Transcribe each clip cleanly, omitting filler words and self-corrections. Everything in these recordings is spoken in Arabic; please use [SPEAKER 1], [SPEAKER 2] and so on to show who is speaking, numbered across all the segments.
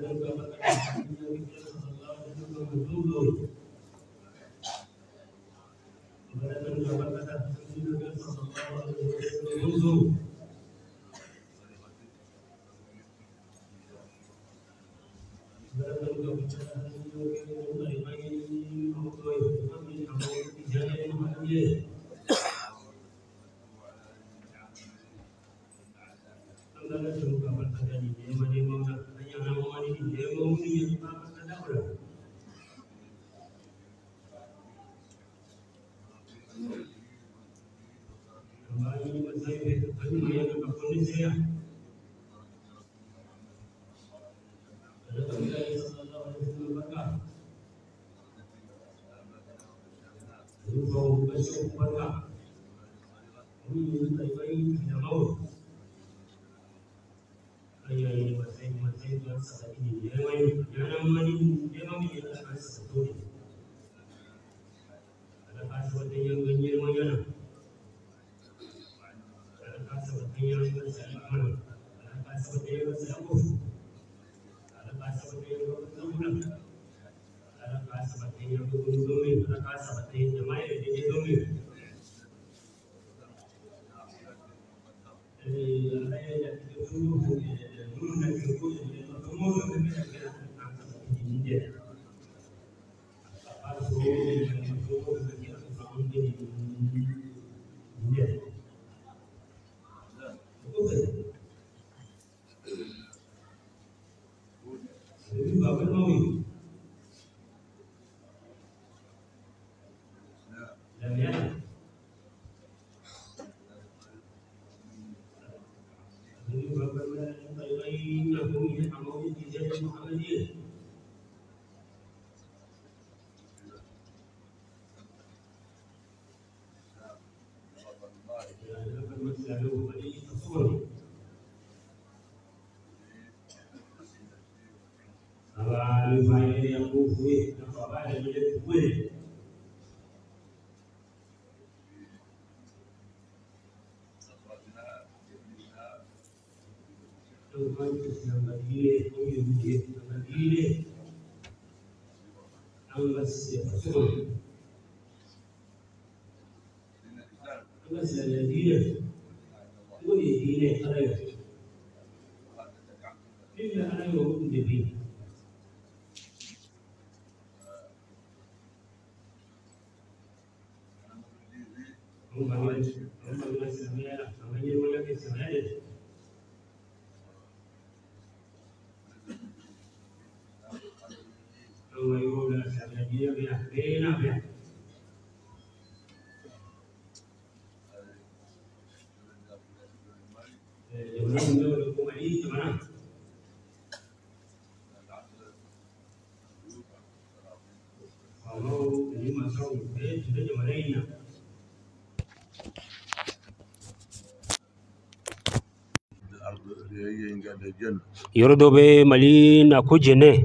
[SPEAKER 1] يردو بملينا كوجنة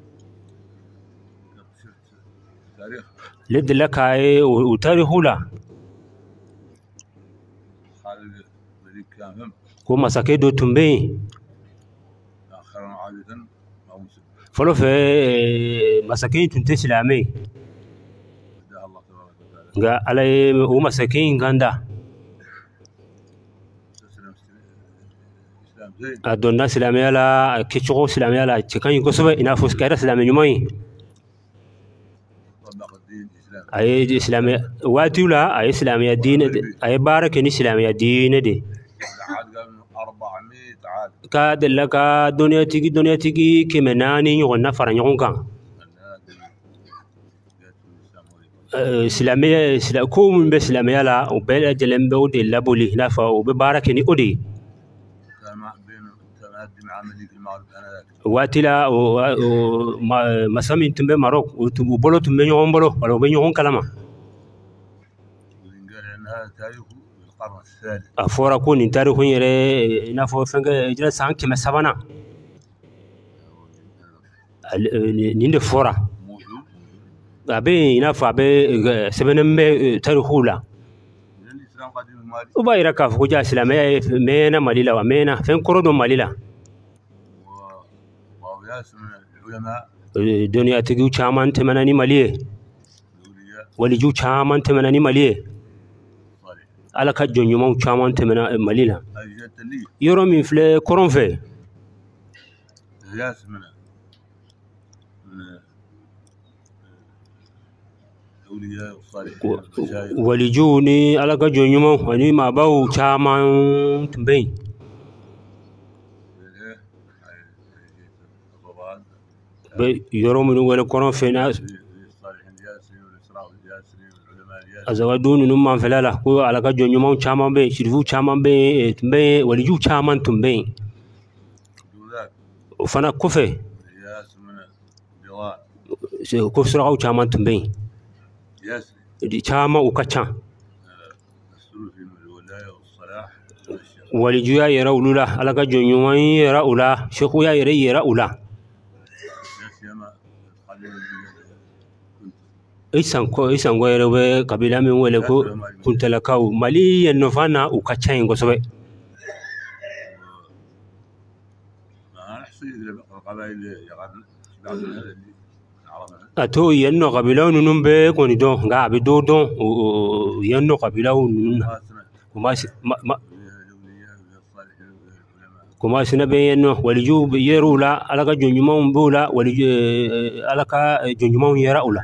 [SPEAKER 1] لد لك هاي وتاريخه لا كوما سكيدو تنبي فلو في مساكين تنتسلامي قال علي ومساكين غاندا أدونا سلامي على كيشو سلامي على تكان يكسب إن أفوس كيرا سلامي يومي أي إسلامي واتولا أي إسلامي الدين أي بارك إن إسلامي الدين دي كاد لك دنيا تيجي كمناني يغنى فرن يغنى كان إسلامي كوم بإسلامي على وبين أجلهم بودي لابولي نافع وببارك إني أودي واتلا ومسامين تنبه ماروك وبولو تنبه يوم بولو ولو بين يوم كلامه أفورا كون إنتارو كون يري نافو فنك جلس سانك مسافنا نيند فورا أبي نافو أبي سبنم تاريخولا وبايرا كاف كوجا إسلامية مينا ماليلا ومينا فين كرودو ماليلا
[SPEAKER 2] وياس من العلماء
[SPEAKER 1] دنيا تجو شامان تمناني مليه ولجو شامان تمناني مليه على كجون يوم شامان تمنا مليلا يرو من فله كورن في
[SPEAKER 2] ياس من الأولياء والصالحين
[SPEAKER 1] ولجوني على كجون يوم أني ما باو شامان تبين يرو من ولا كورن في ناس azawadu num felala ko ala ka jonyo mon chama be shirfu chama be tumbe waliju chama tumbe fana kofe se ko sura ko chama tumbe di chama ukacha waliju ya yara ulula ala ka jonyo man yara ula shekhu ya yara ula isan ko yere be kabila min wele ko kuntala kaw mali yenno fana u kachain go sobe ato yenno kabila nunum be ko ni don ga be do don yenno kabila nunum kuma sina be yenno waliju yerula alaka jonjuma mbula waliju alaka jonjuma yera ula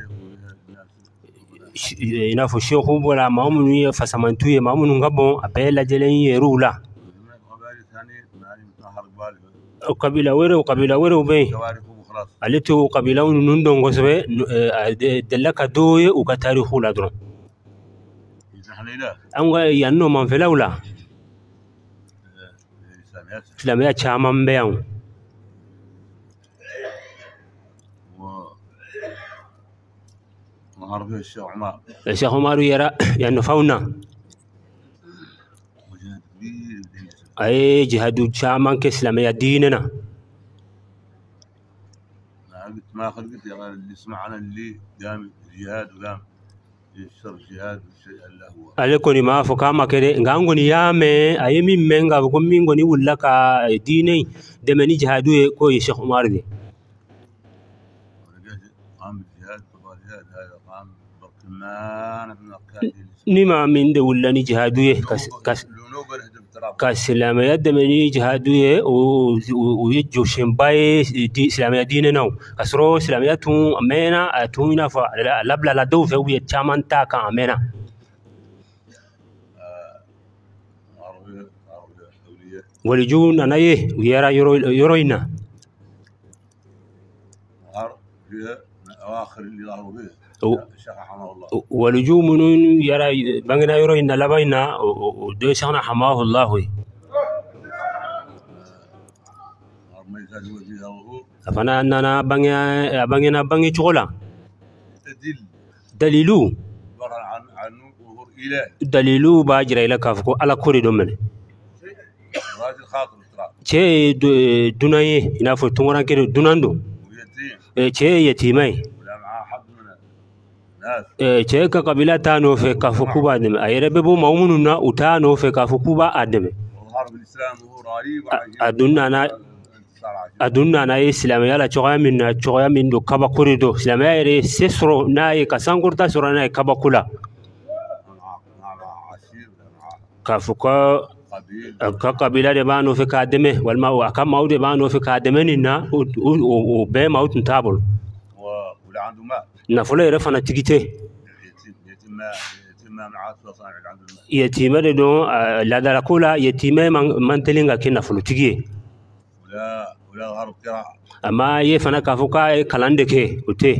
[SPEAKER 1] ina fo sheikhu bola maamunu ye fasamantu ye maamunu ngabon abela jelen yerula kabila were be alitu kabila nun don gosobe delaka doye u ka tarihu la dron anga yanno man felawla islamiyya chaman bayan الشيخ عمر يرى يعني فونا أي جهاد شامان كإسلامية ديننا
[SPEAKER 2] ما خلقت اللي سمعنا اللي قام جهاد وقام يشتر جهاد الله هو
[SPEAKER 1] عليكوني ما فكما كده غانغوني يامي أي من منغا بكم مينغوني ولا كا ديني دمني جهادو كو الشيخ عمر دي نما من دولني جهادويه كاسلامية دمني جهادويه ويجو شمباي دي إسلامية ديننا كسرو إسلامية تون أمينا تونا فلابلا لا دو في تشامان تاكا أمينا ولجون أنا ويرا يروينا
[SPEAKER 2] أواخر اللي ظهروا به
[SPEAKER 1] ولجو منون يرى بانغنا يرو إن لبينا ودو شخنا حماه الله فانا أننا بانغنا شغلا دليلو دليلو باجر إلى كافكو على كوري دومن شيء دوناي ينافو تمران كده دوناندو شيء يتيمي ce ka kabila ta no fe ka fukuba dem ayere bebo maumunu na uta no fe ka fukuba ademe adunna na islam yala choya min do kaba kurido islam yere sesro na e ka sangurta sura na e kaba kula ka fuka ka kabila de ba no fe ka ademe wal ma aka maude ba no fe ka ademe ni na o be mautun tabul نفله يرفعنا تجته يتيمة دون لا دراكولا يتيمة من تلينغا كنا فلو تجيه
[SPEAKER 2] ولا غرب قراءة
[SPEAKER 1] أما يفنا كافوكا كلام دكه وتي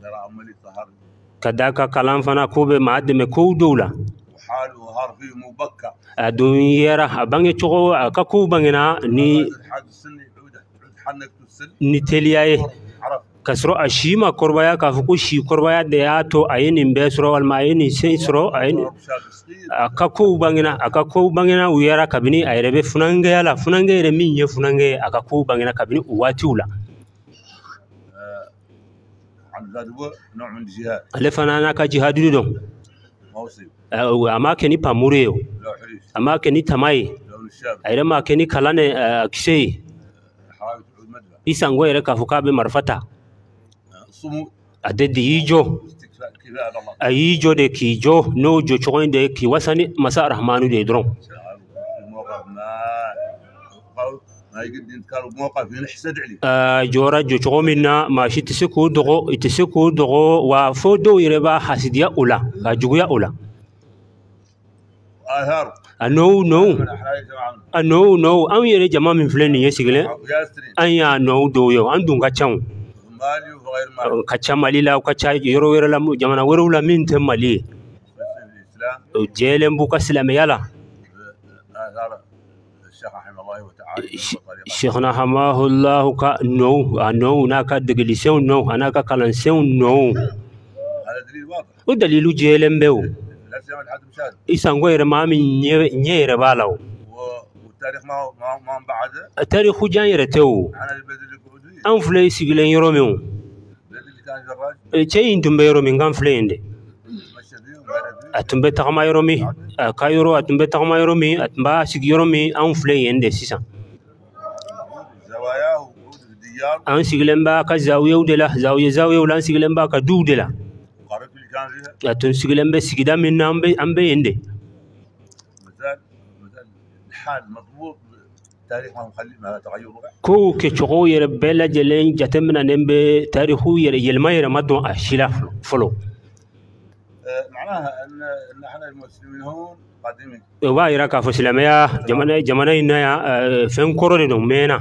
[SPEAKER 1] كداكا كلام فنا كوب معدم كو دولة
[SPEAKER 2] وحاله هارفي مبكى
[SPEAKER 1] الدنيا راه بانجي تشغو كاكو بانجنا ني نتلياي kasro ashima korbaya kafuku shi korbaya da ya to ayinin besro wal mayini sensro ayin akako bangina uyara kabini ayrebe funange yala funange re minye funange akako bangina kabini uwati ula
[SPEAKER 2] نوع من الجهاد
[SPEAKER 1] alefana na ka jihadu don ama keni pamureo ama keni tamai ayre ma keni kalane kisei isango yere ka fuka be marfata ade dijo ayijo de kijo no jo choinde ki wasani masa rahmanu de dron جورا جو چومنا ماشي تسكو دغو وفودو يربا حسديا اولا جويا اولا نو ام يري جما من فلان يسغله ان يا نو دو يو اندون كاچاو كاچا مالي لا كاچا يرو يرلا جمانا ورولا من تمالي جيلم بوكا سلام يلا شيخنا حماه الله كا نو ناكا دغليسون نو انا كا كلانسون نو
[SPEAKER 2] هذا دليل واضح
[SPEAKER 1] ودليل جيلم بيو إسانغو يرما من نير بالاو
[SPEAKER 2] والتاريخ ما بعده
[SPEAKER 1] التاريخ جان يرتو
[SPEAKER 2] انا البدل القعودي
[SPEAKER 1] ان فلي سيغلين يروميو
[SPEAKER 2] البدل اللي كان جراج
[SPEAKER 1] تشي انتم بيرومي كان فليندي atumbe tagama yoromi kayoro atumbe tagama yoromi atamba sig yoromi an fle yende sisan
[SPEAKER 2] زواياه وقعود الديار
[SPEAKER 1] an siglemba ka zawiya udela zawiya ulan siglemba ka dudela
[SPEAKER 2] قررت اللي كان فيها
[SPEAKER 1] atun siglembe sigida minna ambe yende
[SPEAKER 2] مثال الحال مضبوط تاريخ ما مخلي ما تغير
[SPEAKER 1] ko ke chogo yere bela jelen jatemna nembe tarihu yere yelma yere madon ashila folo
[SPEAKER 2] معناها ان احنا المسلمين هون قادمين
[SPEAKER 1] wa ira ka fo silamaya jamana ina ya fen korore no mena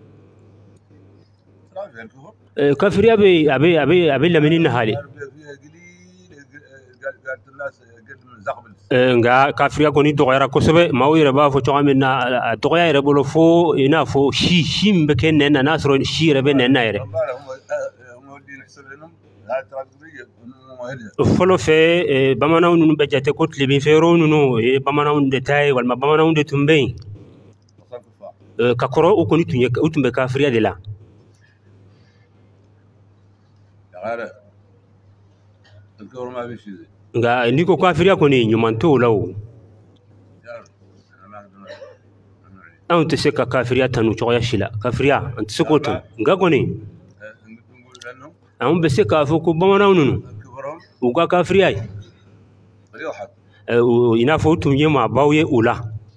[SPEAKER 2] ترى في الكفر
[SPEAKER 1] kafiri abe laminin hali
[SPEAKER 2] فيها قليل قالت الناس قد من زغبل
[SPEAKER 1] nga kafiri ko ni dogoyara kosobe mawira ba fo choga minna dogoya yere bolo fo ina fo shi mbeke nenna nasro shi rebe nenna yere
[SPEAKER 2] هم ودين يحصل لهم هاي تراكميه
[SPEAKER 1] folo fe bamanaw nunu be jate ko tlibin fero nunu bamanaw de tay wal bamanaw de tumbe ka koro o koni tunye utumbe kafiriya de la
[SPEAKER 2] غير الكور ما في شيء
[SPEAKER 1] nga ndiko kafiriya ko ni nyumanto lawo an te se ka kafiriya tanu choya shila kafiriya an te ko to nga ko ni
[SPEAKER 2] نقول لانه
[SPEAKER 1] an be se ka fo ko bamanaw nunu
[SPEAKER 2] كفرهم
[SPEAKER 1] uga kafiriya
[SPEAKER 2] ريحت
[SPEAKER 1] ina fo tunye ma bawye ula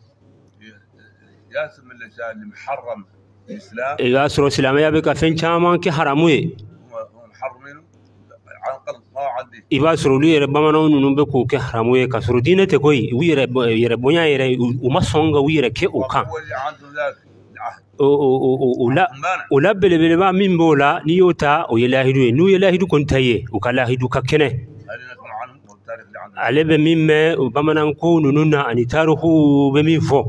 [SPEAKER 2] ياسم من الاشياء اللي محرم الاسلام
[SPEAKER 1] ya suro silamaya be ka fen chaman ke haramuye
[SPEAKER 2] هم محرمينه عن قلب ما عندي
[SPEAKER 1] iba suro lu yere bamanaw nunu be ko ke haramuye ka suro dinete koy wi yere bonya yere uma songa wi yere ke o kan
[SPEAKER 2] هو اللي عنده ذاك العهد
[SPEAKER 1] ola belebele ba min bola ni yota o yelahidu nu yelahidu kon taye o kala hidu ka kene
[SPEAKER 2] هذه نسمع عنهم والتاريخ اللي عندنا
[SPEAKER 1] ale be min me bamanan ko nununa ani tarihu be min fo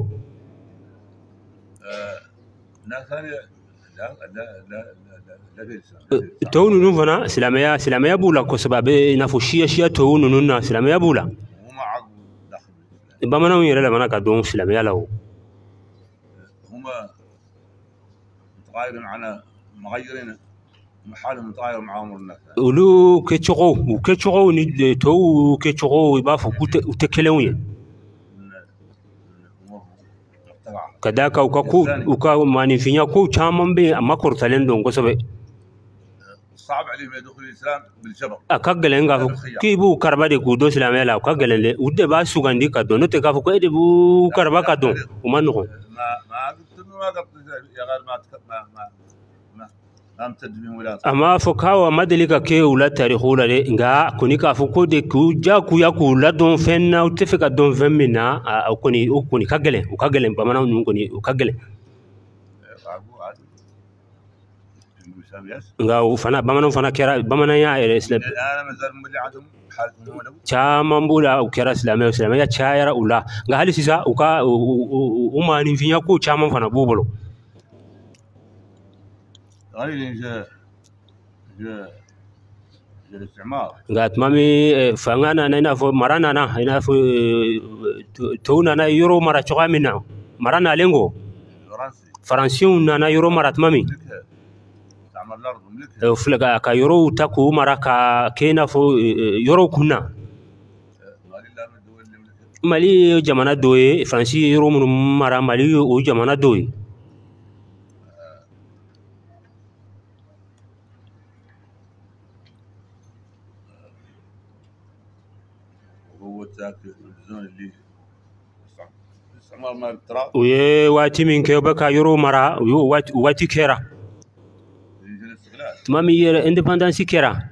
[SPEAKER 2] ناس ثانيه لا لا لا لا في الاسلام
[SPEAKER 1] to nunu fana silamaya bula ko sababe na fo shiya to nununa silamaya bula
[SPEAKER 2] هم عقب داخل الاسلام
[SPEAKER 1] bamanan yere la mana ka don silamaya lawo
[SPEAKER 2] هم متغيرين معنا مغيرين حالهم متغير مع امور الناس
[SPEAKER 1] ulu ke chogo ni to ke chogo ba fo ku te kelewnye kadaka uka manifinya ko chaman be amma kortalen don ko sabe
[SPEAKER 2] صعب عليهم يدخلوا الاسلام بالجبر
[SPEAKER 1] akagalen ga ki bu karba de ku do islamela le akagalen le udde ba sugandi ka do no te ka ko ede bu karba ka do umano
[SPEAKER 2] ما قلت ما قلت يا غير ما امتد بهم ولا
[SPEAKER 1] amma fo kawa madalika ke ula tarihu la de nga kuni ka fo ko de ku ja ku ya ku la don fenna u te fe ka don femina kuni kagalen ba mana nun kuni kagalen nga u fana ba mana fana kera ba mana ya islam
[SPEAKER 2] انا مازال مولي عندهم حالتهم ولو
[SPEAKER 1] chaman bula u kera islam ya chayara ula nga hali sisa u ka u mani finya ko chaman fana bubolo
[SPEAKER 2] غير جاء الاستعمار
[SPEAKER 1] nga tmami fangana na ina fo marana na ina fo tuna na euro mara choga mina marana lengo
[SPEAKER 2] فرنسي
[SPEAKER 1] faransiun na euro mara tmami
[SPEAKER 2] ملكها استعمر الارض ملكها
[SPEAKER 1] flaga ka euro taku mara ka kena fo euro kunna
[SPEAKER 2] مالي لا من الدول اللي ملكها
[SPEAKER 1] mali jamana doye fransi euro mun mara mali o jamana doye ويا واتي من كيوبا يورو مرا واتي كيرا ما مي اندبندنسي كيرا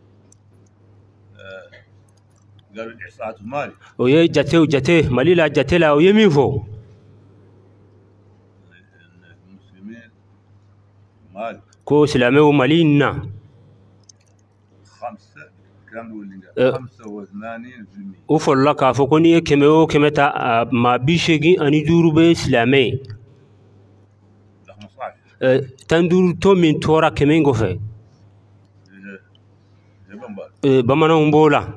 [SPEAKER 2] قالوا الإحصاءات مالي
[SPEAKER 1] ويا جاتي مالي لا جاتي لا ويمين فو
[SPEAKER 2] المسلمين مالي
[SPEAKER 1] كو سلامي ومالينا 85% وفلا كافوكوني كميو كمتا ما بيشيغي اني دورو بي سلامي
[SPEAKER 2] 15
[SPEAKER 1] تندور تو من تورا كمينغو في بمانا مبولا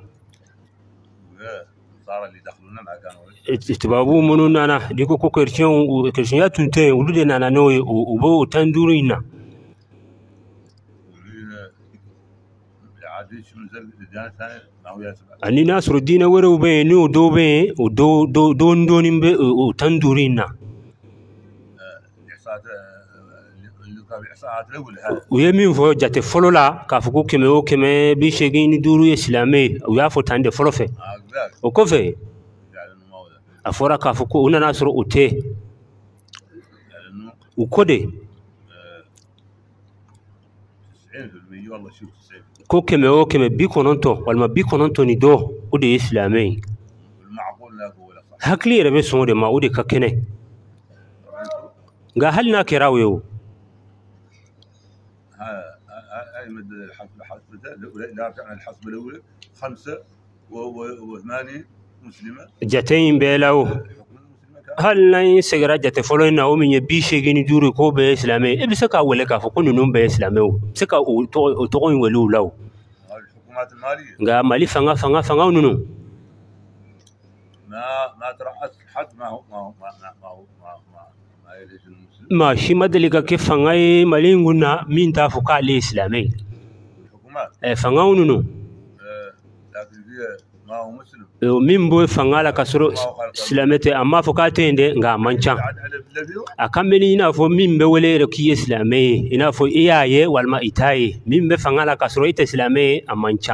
[SPEAKER 2] صار اللي دخلونا ما كانوا
[SPEAKER 1] تبابو منو نانا ديكو كو كريستيان تونتين ولودي نانا نوي وبو تندورينا أني ناصر الدين ورو بين ودو بين ودو دون بين وتندورينا ويمين فو جات فلولا كافكو كميو كمي بيشيغين دورو إسلامي ويافو تاند فلوفي وكوفي أفورا كافكو ونا ناصر أوتي وكودي كو كميو كمي بيكونونتو والما بيكونونتو ندو ودي إسلامي هكلي ربي سمودي ما ودي ككني غا هل ناكراويو
[SPEAKER 2] هاي مد الحسب لا رجعنا الحسب الاولى 85 مسلمه
[SPEAKER 1] جاتين بيلاو هل لا سيغرا جات فلونا او من بيشيغين دوري كو بي اسلامي ابسكا ولكا فكون نون بي اسلامي سكا توغون ولو لو
[SPEAKER 2] الحكومات الماليه
[SPEAKER 1] غا مالي فanga نونو
[SPEAKER 2] ما ترأس حد ما هو يليش المسلم
[SPEAKER 1] ما شي مدلك كيف فanga مالينغنا مين تافوكا الاسلامي
[SPEAKER 2] الحكومات
[SPEAKER 1] فanga نونو
[SPEAKER 2] لكن فيها ما هو مسلم
[SPEAKER 1] min boy fangala kasoro islamete amma fokate inde nga mancan akambeni ina fo min be welere ki islame ina fo iyaye walma itaye min be fangala kasoro ite islame amancan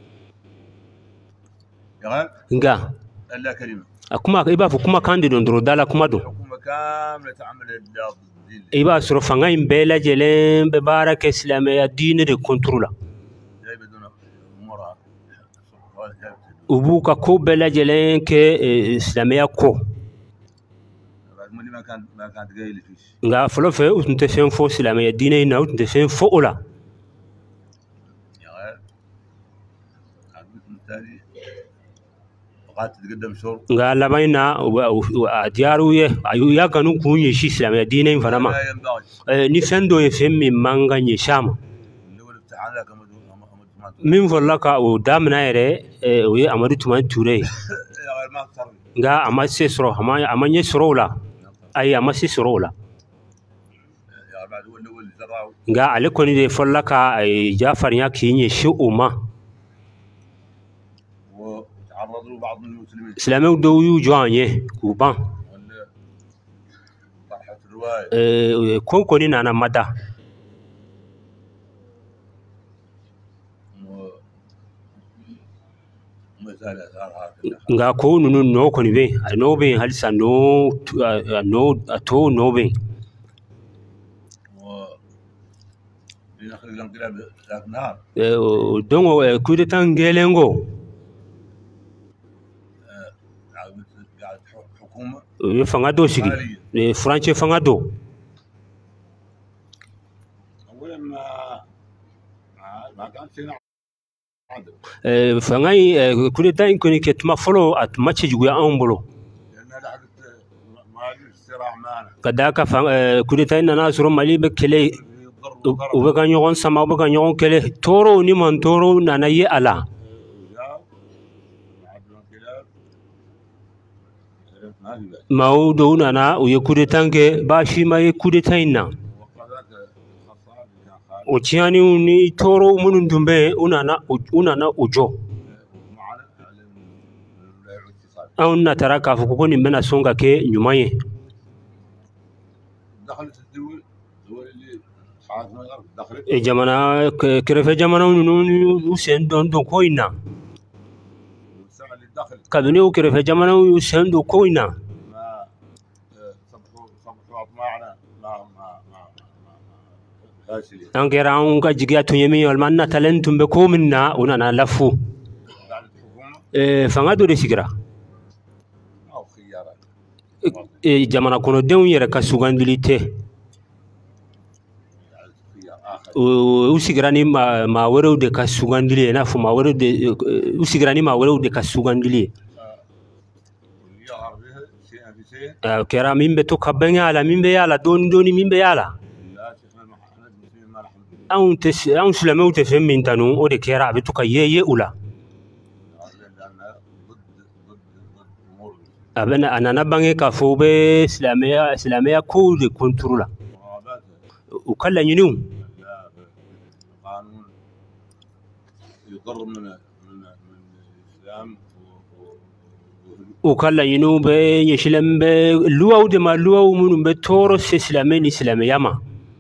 [SPEAKER 1] nga
[SPEAKER 2] alla kalima
[SPEAKER 1] akuma iba fo kuma kandi don dro dala kuma do
[SPEAKER 2] hukuma kamla ta'mal ad-din
[SPEAKER 1] iba soro fanga imbe la jelen be baraka islame ya dine de contrôle ubuka ko bela jelen ke islamia ko nga folo fe utunte fen fo islamia dine na utunte fen fo ola nga labaina diaru ye ayu ya kanu kunye shi islamia dine vanama ni fendo ye fen mi manga nye shama min volaka o damna yere o ye Amadou Toumani Touré nga amase soro amanye soro la ay amase soro la nga ale koni de volaka ay Jafar nya kinye shi umma islamic do yu joanye kuban kon koni nana mada nga ko nunu no ko ni be no be halisa no to no be dongo coup de temps gelengo fanga do sigi France fanga do فناي كل ده يمكن كتما فلو أتمشي جوا أمبلو كذاك كل ده إن الناس روم مالي بكلي وبكان يوم سما وبكان يوم كله تورو نيمان تورو ناناي ألا ما هو دون أنا ويكود تانك باشي ما يكود تاينا وتياني وني تورو من دمبه unana ujo au nataka fukuni mena songa ke nyuma ye jamana kerefe jamana nunu usen don ko ina kabini o kɛrɛfɛ jamanaw y'u sen don ko in na
[SPEAKER 2] ما صبحوا أطماعنا فاشلين
[SPEAKER 1] an kɛra anw ka jigiya tun ye min ye walima an natalen tun bɛ ko min na o nana lafu
[SPEAKER 2] بعد الحكومة
[SPEAKER 1] fanga dɔ de sigira
[SPEAKER 2] أو خيارات
[SPEAKER 1] jamana kɔnɔdenw yɛrɛ ka sugandili tɛ
[SPEAKER 2] خيار آخر
[SPEAKER 1] u sigira ni maa wɛrɛw de ka sugandili ye i n'a fɔ maa wɛrɛw de u sigira ni maa wɛrɛw de ka sugandili ye
[SPEAKER 2] واليظهر بها شيئا فشيء
[SPEAKER 1] o kɛra min bɛ to ka bɛnkɛ a la min bɛ y'a la dɔɔni dɔɔni min bɛ y'a la
[SPEAKER 2] لا شيخنا احنا المسلمين ما نحمد
[SPEAKER 1] anw silamɛw tɛ fɛn min tanu o de kɛra a bɛ to ka ye u la
[SPEAKER 2] لأنها ضد أمور
[SPEAKER 1] a nana bange k'a fɔ u bɛ silamɛya kow de konturu la
[SPEAKER 2] وغاباتها
[SPEAKER 1] u ka laɲiniw
[SPEAKER 2] قانون يضر من الإسلام
[SPEAKER 1] u ka laɲiniw bɛ ɲɛsilen bɛ luwaw de ma luwaw minnu bɛ tɔɔrɔ se silamɛ ni silamɛya ma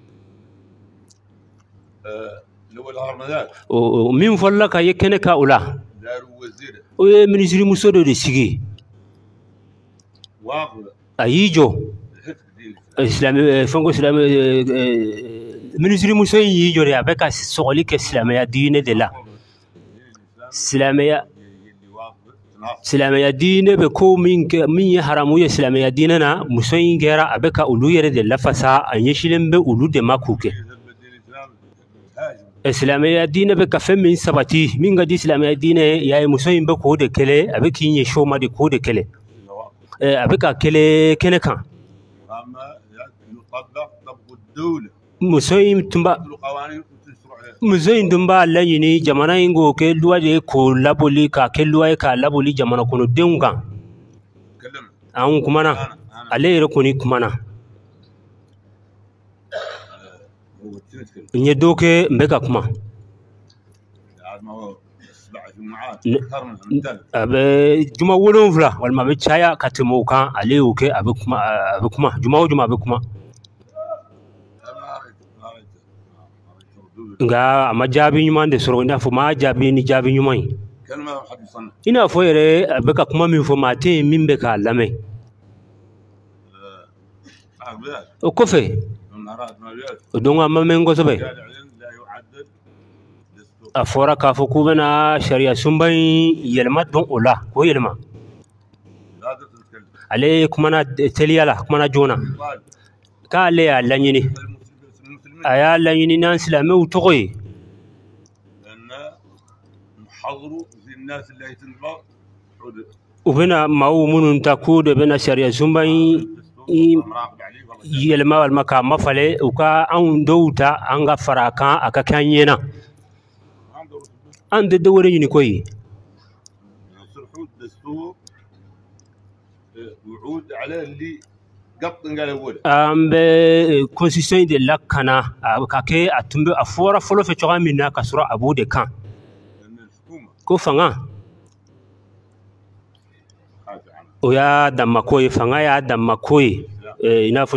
[SPEAKER 2] لو الهرم ذاك
[SPEAKER 1] min fɔlɔla ka ye kɛnɛ ka o la
[SPEAKER 2] داروا وزير
[SPEAKER 1] o ye minisiri muso dɔ de sigi
[SPEAKER 2] واقف
[SPEAKER 1] a y'i jɔ
[SPEAKER 2] الحزب دين
[SPEAKER 1] minisiri muso in y'i jɔ de a bɛ ka sɔgɔli kɛ silamɛya diinɛ de la silamɛya
[SPEAKER 2] اللي واقف تناقض
[SPEAKER 1] silamɛya diinɛ bɛ ko min ye haramu ye silamɛya diinɛ na muso in kɛra a bɛ ka olu yɛrɛ de lafasa a ɲɛsilen bɛ olu de ma k'u kɛ
[SPEAKER 2] الدين الإسلام هاجم
[SPEAKER 1] silamɛya diinɛ bɛ ka fɛn min sabati min ka di silamɛya diinɛ ye y'a ye muso in bɛ k'o de kɛlɛ a bɛ k'i ɲɛsin o ma de k'o de kɛlɛ a bɛ ka kɛlɛ kɛnɛ kan
[SPEAKER 2] أما يطبق طبق الدولة
[SPEAKER 1] muso in tun b'a
[SPEAKER 2] القوانين وتشرع عليها
[SPEAKER 1] muso in tun b'a laɲini jamana in k'o kɛ luwa de ye k'o laboli k'a kɛ luwa ye k'a laboli jamana kɔnɔdenw kan
[SPEAKER 2] تكلم
[SPEAKER 1] an kumana ale yɛrɛ kɔni kumana
[SPEAKER 2] هو تتكلم
[SPEAKER 1] n ye dɔ kɛ n bɛ ka kuma
[SPEAKER 2] بعد ما هو 7 جمعات أكثر من مثال
[SPEAKER 1] a bɛ juma 7 walima a bɛ caya ka tɛmɛ o kan ale y'o kɛ a bɛ kuma juma o juma a bɛ kuma
[SPEAKER 2] ما رأيت
[SPEAKER 1] nka a ma jaabi ɲuman de sɔrɔ i n'a fɔ maa jaabi ni jaabi ɲuman ye
[SPEAKER 2] كلمة حد يصنع
[SPEAKER 1] i n'a fɔ yɛrɛ a bɛ ka kuma min fɔ maa tɛ yen min bɛ k'a lamɛn o kɔfɛ
[SPEAKER 2] من أراد ماليات
[SPEAKER 1] o don a ma mɛn kosɛbɛ
[SPEAKER 2] قال علم لا يعدل دستور
[SPEAKER 1] a fɔra k'a fɔ k'u bɛna sariya sunba in yɛlɛma dɔn o la k'o yɛlɛma
[SPEAKER 2] لا تتكلم
[SPEAKER 1] ale kumana teliya la kumana joona
[SPEAKER 2] قال
[SPEAKER 1] k'ale y'a laɲini
[SPEAKER 2] المسلمين
[SPEAKER 1] a y'a laɲini n'an silamɛw tɔgɔ ye
[SPEAKER 2] لأن نحضروا في الناس اللي يتنبغ حدود
[SPEAKER 1] u bɛna maaw minnu ta k'u de bɛna sariya sunba in
[SPEAKER 2] مراقب عليه والله
[SPEAKER 1] yɛlɛma walima k'a mafale u ka anw dɔw ta an ka fara a kan a ka kɛ an ɲɛna
[SPEAKER 2] ما عنده
[SPEAKER 1] an tɛ dɔ wɛrɛ ɲini koyi
[SPEAKER 2] يصلحوا الدستور وعود عليه اللي قط قال أول
[SPEAKER 1] an bɛ constitution in de lakana a ka kɛ a tun bɛ a fɔra fɔlɔ fɛ cogoya min na ka sɔrɔ a b'o de kan
[SPEAKER 2] لأن الحكومة
[SPEAKER 1] ko fanga
[SPEAKER 2] خاف عنها
[SPEAKER 1] o y'a damako ye fanga y'a damako ye i n'a fɔ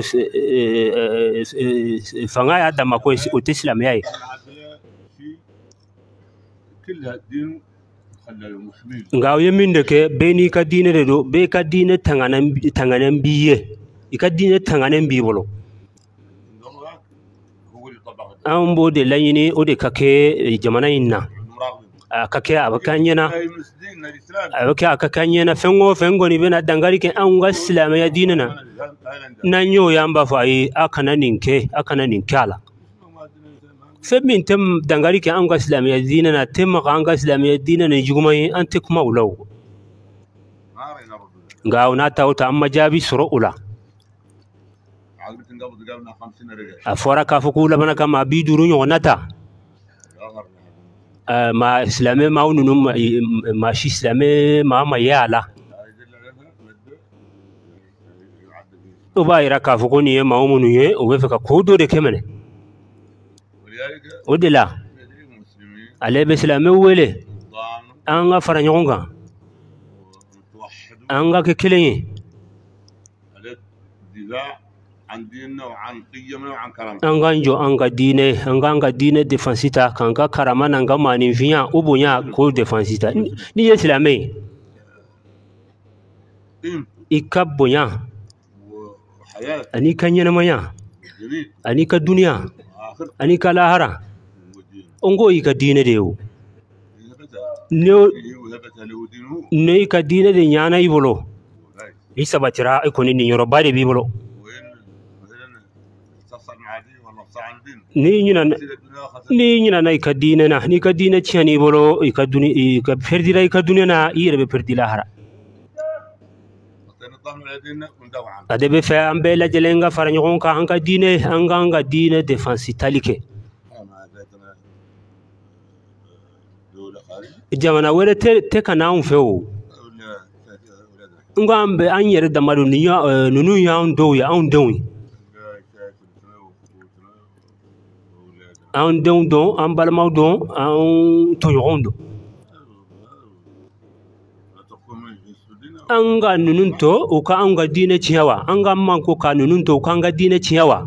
[SPEAKER 1] fanga y'a damako ye o tɛ silamɛya ye
[SPEAKER 2] العافية شيء كلها الدين خلى المسلمين
[SPEAKER 1] nka o ye min de kɛ bɛɛ n'i ka diinɛ de don bɛɛ ka diinɛ tanganen b'i ye i ka diinɛ tanganen b'i bolo
[SPEAKER 2] ضرورات هو اللي طبق
[SPEAKER 1] an b'o de laɲini o de ka kɛ jamana in na
[SPEAKER 2] المراقب
[SPEAKER 1] a ka kɛ a bɛ k'an ɲɛna
[SPEAKER 2] هاي من ديننا الإسلام
[SPEAKER 1] a bɛ kɛ a ka k'an ɲɛna fɛn o fɛn kɔni bɛna dankari kɛ anw ka silamɛya diinɛ na n'an y'o ye an b'a fɔ ayi a kana nin kɛ a kana nin kɛ a la fɛn min tɛ dankari kɛ anw ka silamɛya diinɛ na tɛ maga an ka silamɛya diinɛ na juguman ye an tɛ kuma o la o
[SPEAKER 2] ما رأينا رجل
[SPEAKER 1] nka o n'a ta o ta an ma jaabi sɔrɔ o la
[SPEAKER 2] عقبت قبل قبلنا 50 رجال
[SPEAKER 1] a fɔra k'a fɔ k'u labana ka maa 50 ɲɔgɔnna ta
[SPEAKER 2] لا غرنا
[SPEAKER 1] maa silamɛ maaw ninnu maa si silamɛ maa ma ye a la
[SPEAKER 2] يدل عليها مدة يعد به
[SPEAKER 1] o b'a yira k'a fɔ ko nin ye maa minnu ye o bɛ fɛ ka ko dɔ de kɛ mɛnɛ
[SPEAKER 2] ولذلك
[SPEAKER 1] o de la
[SPEAKER 2] ندري المسلمين
[SPEAKER 1] ale bɛ silamɛw wele
[SPEAKER 2] ضامن
[SPEAKER 1] an ka fara ɲɔgɔn kan
[SPEAKER 2] ونتوحد
[SPEAKER 1] an ka kɛ kelen ye
[SPEAKER 2] على الدفاع عن ديننا وعن قيمنا وعن كرامتنا
[SPEAKER 1] an k'an jɔ an ka diinɛ an k'an ka diinɛ defansi ta k'an ka karama n'an ka maaninfinya o bonya k'o defansi ta n'i ye silamɛ ye إكبويا
[SPEAKER 2] وحياة
[SPEAKER 1] أني كنينا مايا
[SPEAKER 2] جميل
[SPEAKER 1] أني كدنيا
[SPEAKER 2] آخر
[SPEAKER 1] أني كلاهرة
[SPEAKER 2] ودين
[SPEAKER 1] أنغو إكدين ديو
[SPEAKER 2] هبتها
[SPEAKER 1] نو
[SPEAKER 2] هبتها له دينه
[SPEAKER 1] ني كدين دي نيانا يبولو
[SPEAKER 2] ولاي
[SPEAKER 1] إسابترا إكوني نيورو باري بيبولو
[SPEAKER 2] وين مثلا تصل مع دين ولا صار عن دين
[SPEAKER 1] ni nyina na ikadine na ni kadine chani bolo ikaduni ikaperdira ikadune na ire be perdila hara ade be fa ambe la jelenga faranyon ka anga dine defense talike jamana were te kana un feo ngambe anyere da madu ni nunu ya ndo ya ndo an denw dɔn an balimaw dɔn an tɔɲɔgɔnw dɔn an ka ninnu to u ka anw ka diinɛ tiɲɛ wa an ka man ko ka ninnu to u k'an ka diinɛ tiɲɛ wa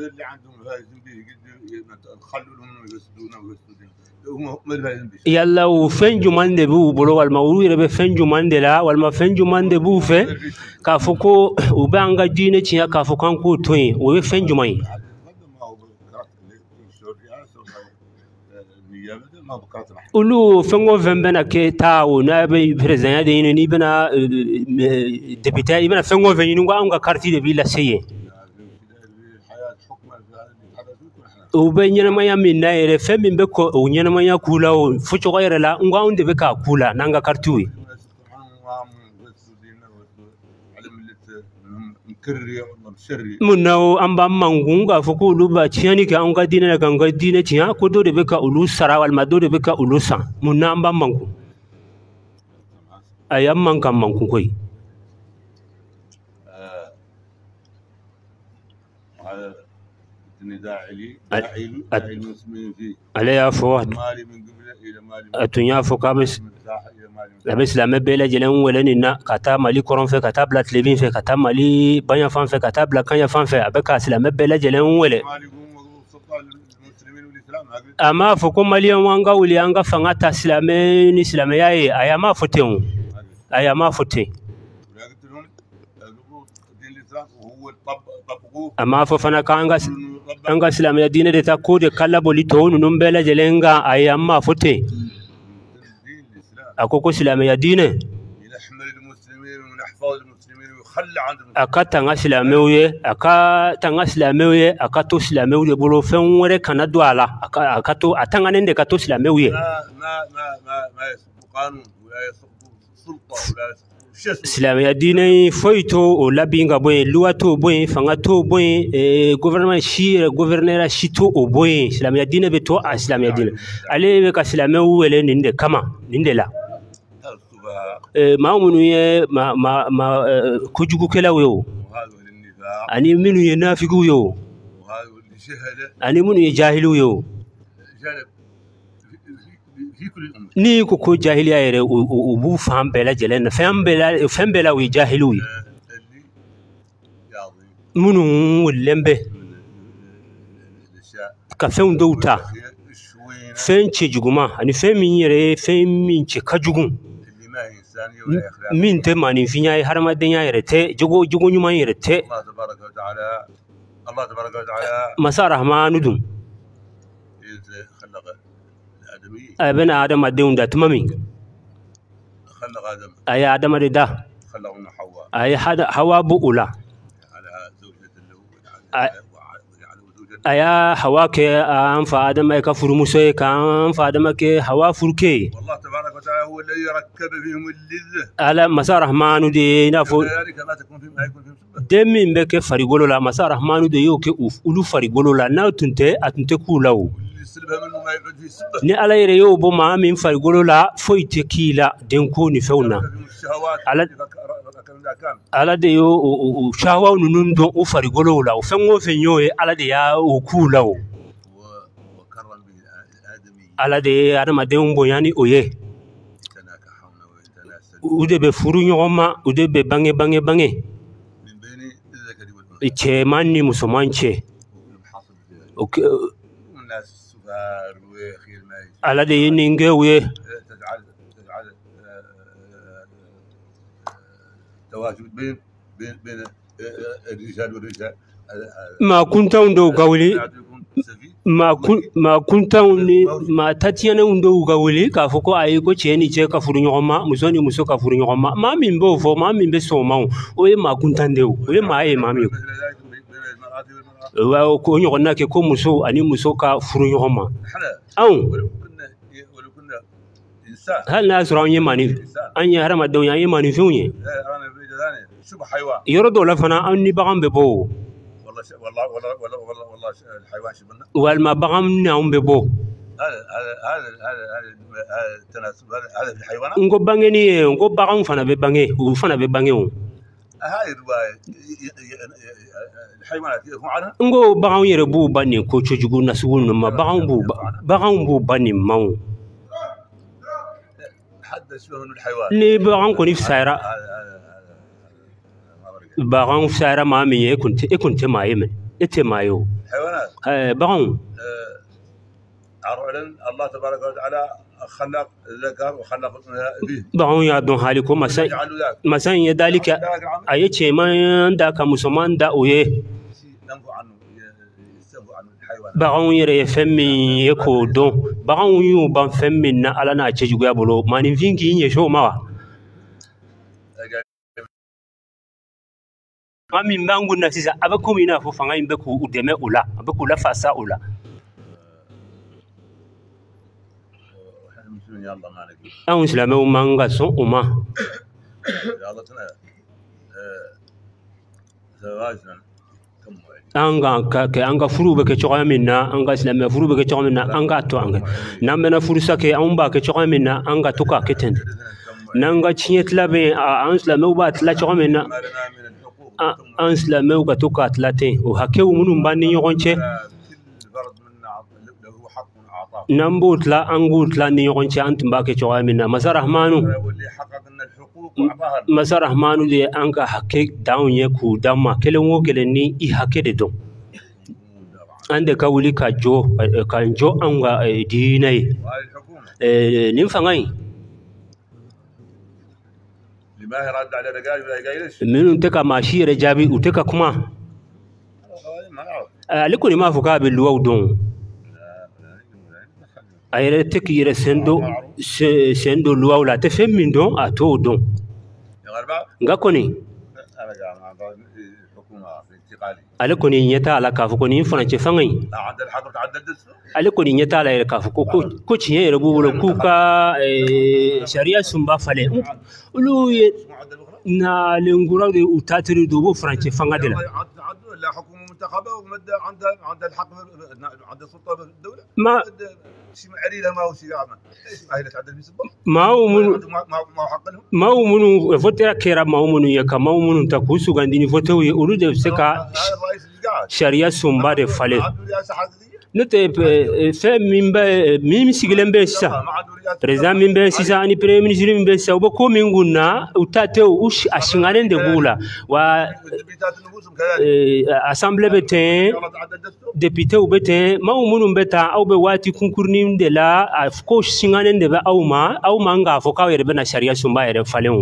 [SPEAKER 1] yalla u fɛn juman de b'u bolo walima u yɛrɛ bɛ fɛn juman de la walima fɛn juman de b'u fɛ k'a fɔ ko u bɛ an ka diinɛ tiɲɛ k'a fɔ k'an k'o to yen o ye fɛn juman ye olu fengo vembena ke tawo na be president de ni bena député ibena fengo veni ngo anga carte de ville seye o be nyana maya min na ere fembe be ko o nyana maya kula o fucho ko yere la ngo onde be ka kula nanga carte wi munao amba mangunga foko luba chiani ka anga dina na ganga dina chia ko do de beka ulu sara wal mado de beka ulu san munna amba mangu ayam manka mangu koy عليها فوات الدنيا فوكابس لابس لما بيلا جلن ولننا كتا مالي كورن في كتا بلا تلفين في كتا مالي بانيا فان في كتا بلا كانيا فان في ابكا لما بيلا جلن ول اما فكم مالي وانغا ولي انغا فانغا اسلامي اسلامي اي اما فتين اي اما فتين اما ففنا كانغا anga islam ya dine de ta ko de kala boli to nunun bela jelenga ayamma fote akoko islam ya dine akata ngasilamiye akato islamiye bolo fen wore kana duala akato atangane de kato islamiye islam ya dine foito o labinga boy luato boy fangato boy gouvernement gouverneur shito o boy islam ya dine beto islam ya dine ale be ka islam wele ninde kama ninde la maamunu ye ma kujugu kela yo ani minu ye nafigu yo ani minu ye jahilu yo ni ko jahiliya yere u bu fam bela jelen fam bela wi jahilu munu lembe ka fen douta fen ci juguma ani fen min yere fen min ci kajugun min te mani finya har ma den yere te jugo nyuma yere te Allah tabaraka wa ta'ala masa rahmanu dum ابن ادم ادون ده تمامي خلق ادم اي ادم ده خلقنا حواء اي حواء بؤلا على زوجة اي حواء ك ان فادم اي كفر موسى كان فادم ك حواء فركي والله تبارك وتعالى هو الذي ركب فيهم اللذة على مسار الرحمن دي نافو ذلك لا تكون فيهم هيكون فيهم دمين بك فريغولو لا مسار الرحمن دي يو ك اولو فريغولو لا ناو تنتي اتنتي كولاو ni ala yere yo bo ma min farigolo la foite kila den ko ni fewna ala de yo shawa nunun don o farigolo la o fengo fenyo e ala de ya o kula o ala de adama de mbo yani oye ude be furu nyoma ude be bange che manni musulmanche على دي نينجوي
[SPEAKER 2] تواجد بين الرجال والرجال.
[SPEAKER 1] ما كنت عنده قولي ما كنت ما تاتينا عنده قولي كافوكو أيكو تشيني تشيك كفرنيوما مسوني مسو كفرنيوما ما من بوفو ما من بسوماو وي ما كنت عنده وي ما أي مامي وكون يقولنا كيكو مسو أني مسو كفرنيوما أو
[SPEAKER 2] ولو كنا إنسان
[SPEAKER 1] هل ناس راني ماني أني هرم الدنيا يماني فيوني
[SPEAKER 2] أنا في جداني شو بحيوان
[SPEAKER 1] يردو لفنا أني بغم ببو
[SPEAKER 2] والله الحيوان شبنا
[SPEAKER 1] والما بغم نعم ببو
[SPEAKER 2] هذا التناسب هذا في الحيوانات.
[SPEAKER 1] نقول بانيني نقول بغم فنا ببانيه وفنا ببانيه.
[SPEAKER 2] هاي الرواية الحيوانات يفهم عنها.
[SPEAKER 1] نقول بغم يربو باني كوتش يقول نسول ما بغم بو باني ماو.
[SPEAKER 2] حدث له الحيوان.
[SPEAKER 1] ليه بغم كوني في سيرة. بغم في سيرة ما مي كنت ما يمن إتمايو.
[SPEAKER 2] حيوانات.
[SPEAKER 1] بغم.
[SPEAKER 2] عرفنا الله تبارك وتعالى خلق الذكر وخلق
[SPEAKER 1] بغم يا دون حالكم مسا يدالك أي شيء ما عندك مسلمان دا ويه. بغم يري فمي يكو دون بغم يو بان فمي نا على نا تجوا بلو ما نفين كي يشوا ما من بانغو نسيسا أبكم هنا ففعين بكو ودماء أولا بكو لا فاسا أولا. أون سلامة ومانغا سون أما. أنغا فرو بك تشوى منا أنغا سلامة فرو بك تشوى منا أنغا تو أنغا نامنا فرصة كي أنبا كتشوى منا أنغا توكا كتن نانغا تشيت لابين أن سلامة وبات لا تشوى منا أن سلامة وباتوكا تلاتين وهكيو منو باني يغنشة نمبوت لا أنغوت لا نيغنشة أنت باكي تشوى منا مسا رحمانو مسا رحمانو دي أنغا حكيك داون يكو داما كلمو كلني إي حكي دون عندك أولي كان جو أنغا ديناي نمفعي
[SPEAKER 2] لما يرد على رجال ولا جايلش
[SPEAKER 1] من تك ماشي رجابي وتك كما لكن ما فوق باللواء دون أي تك ير سندو لواء ولا تفهم من دون أتو دون غاكوني alekoni nyeta ala kafu koni franche fangai
[SPEAKER 2] عدل الحق تعدل دس
[SPEAKER 1] alekoni nyeta ala kafu ko chiye rebu bolo kuka sharia sumba fale ulu na lengura de utatiri do franche fanga de la
[SPEAKER 2] لا حكومه منتخبه ومد عند الحق عند السلطه الدوله
[SPEAKER 1] ما
[SPEAKER 2] شي معريله ما هو شي عمل ايش ما تعدل بسبب
[SPEAKER 1] ما هو من
[SPEAKER 2] ما حق لهم
[SPEAKER 1] ما هو من فوتر كيرا ما هو من يك ما هو من تكوسو غانديني فوتو يقولوا ده سكا شريعه سومبا ده فالي نتي فمن ميم سيغلن بيسا بريزان من بيسا اني بريم مينستر من بيسا وبكو من غنا وتاتو وش اشغالن ده بولا و assemblée beten député ou beten ma umunum beta au be wati kunkurnim de la ko singanen de ba au ma nga fo ka yere bena sharia sumba yere falen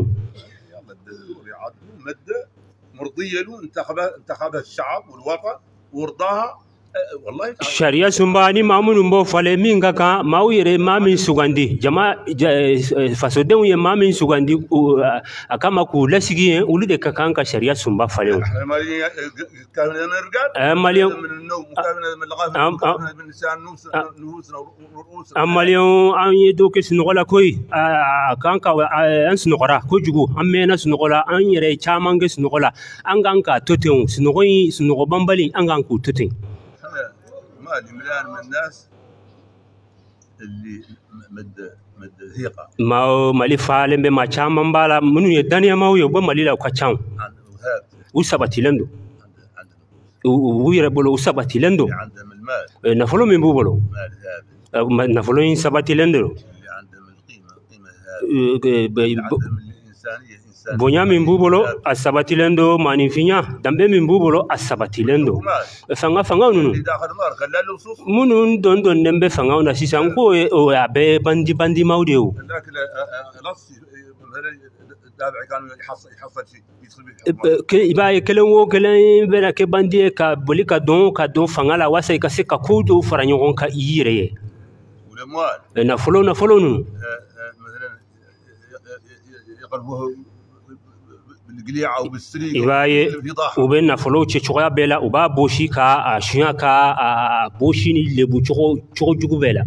[SPEAKER 2] مده مرضيه له انتخب الشعب والوطن ورضاها والله
[SPEAKER 1] sharia sumba ni mamunum bo fale minga ka ma yere ma min sugandi jama faso de ye ma min sugandi akama ku lasigi ulu de kakanka sharia sumba fale
[SPEAKER 2] كان الرجال
[SPEAKER 1] مليون
[SPEAKER 2] من النوم وكان من الغافل من النساء نفوسنا ورؤوسنا
[SPEAKER 1] مليون ان يدوك سنغلا كوي كانكا ان سنغرا كوجو امينا سنغلا ان يري چامانغ سنغلا انغانكا توتين سنغوي سنغو بامبالي انغانكو توتين
[SPEAKER 2] ما مليان من الناس اللي مد ثقه
[SPEAKER 1] ما مالي فالم بما چامان بالا منو يدانيا ما يوب مالي لا كچان وسبتي لندو وير بولو سبتي لندو
[SPEAKER 2] عندهم المال
[SPEAKER 1] نفلو من بولو
[SPEAKER 2] مال
[SPEAKER 1] نفلو ان سبتي لندو
[SPEAKER 2] اللي عندهم القيمه عندهم الانسانيه
[SPEAKER 1] bonya min bubolo asabati lendo manifinya dambe min bubolo asabati lendo fanga nunu munun don nembe fanga na sisan ko o abe bandi maudeu
[SPEAKER 2] التابع كانوا يحصل شيء يدخل
[SPEAKER 1] به ba kelen wo kelen bena ke bandi ka boli ka don fangala wasa ka se ka kudu fara nyon ka yire
[SPEAKER 2] والاموال
[SPEAKER 1] na folo nu
[SPEAKER 2] مثلا يقربوه بالقليعه او بالسرير
[SPEAKER 1] ibaye ube na folo che choya bela uba boshi ka a shuya ka a boshi ni lebu choko jugu bela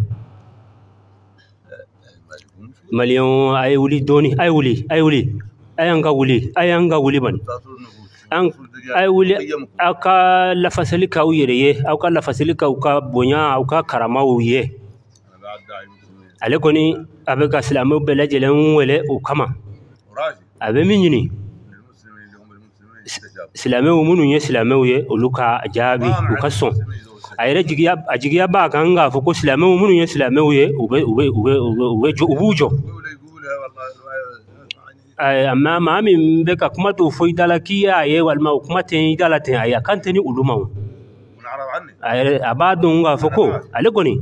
[SPEAKER 1] malion ay wuli doni ay wuli ayanga wuli ban an ay wuli aka la fasilika uyere aka la fasilika uka bonya aka karama uye ale koni abe ka islamu bela jelen wele ukama abe minyini islamu munu ye islamu ye uluka jabi ukason ayre jigiya ba kanga foko islamu munu ye islamu ye ube ubujo amma mami beka kuma to foi dalakiya ye walma kuma te dalate aya kanteni uluma ayre abadun ga foko ale koni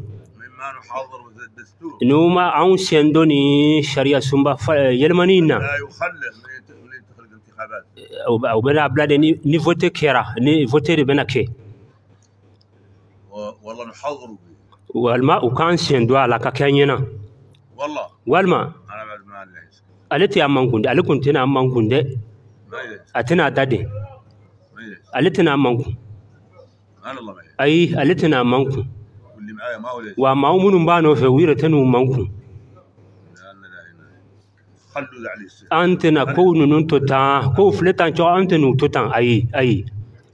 [SPEAKER 1] numa an sendoni sharia sumba yelmanina au bena blade ni voter kera ni voter bena ke
[SPEAKER 2] والله نحضر
[SPEAKER 1] والما وكان سندوا على كاكينا
[SPEAKER 2] والله
[SPEAKER 1] والما
[SPEAKER 2] انا بعد ما ليش
[SPEAKER 1] التي امام كنت على كنت انا امام كنت اتنا دادي التي انا امام
[SPEAKER 2] انا الله
[SPEAKER 1] اي التي انا امام
[SPEAKER 2] واللي معايا ما هو ليش
[SPEAKER 1] وما هو من بانو في ويرتن امام
[SPEAKER 2] خلوا عليه
[SPEAKER 1] انت نكون ننتو تا كو فلتان جو انت ننتو تا اي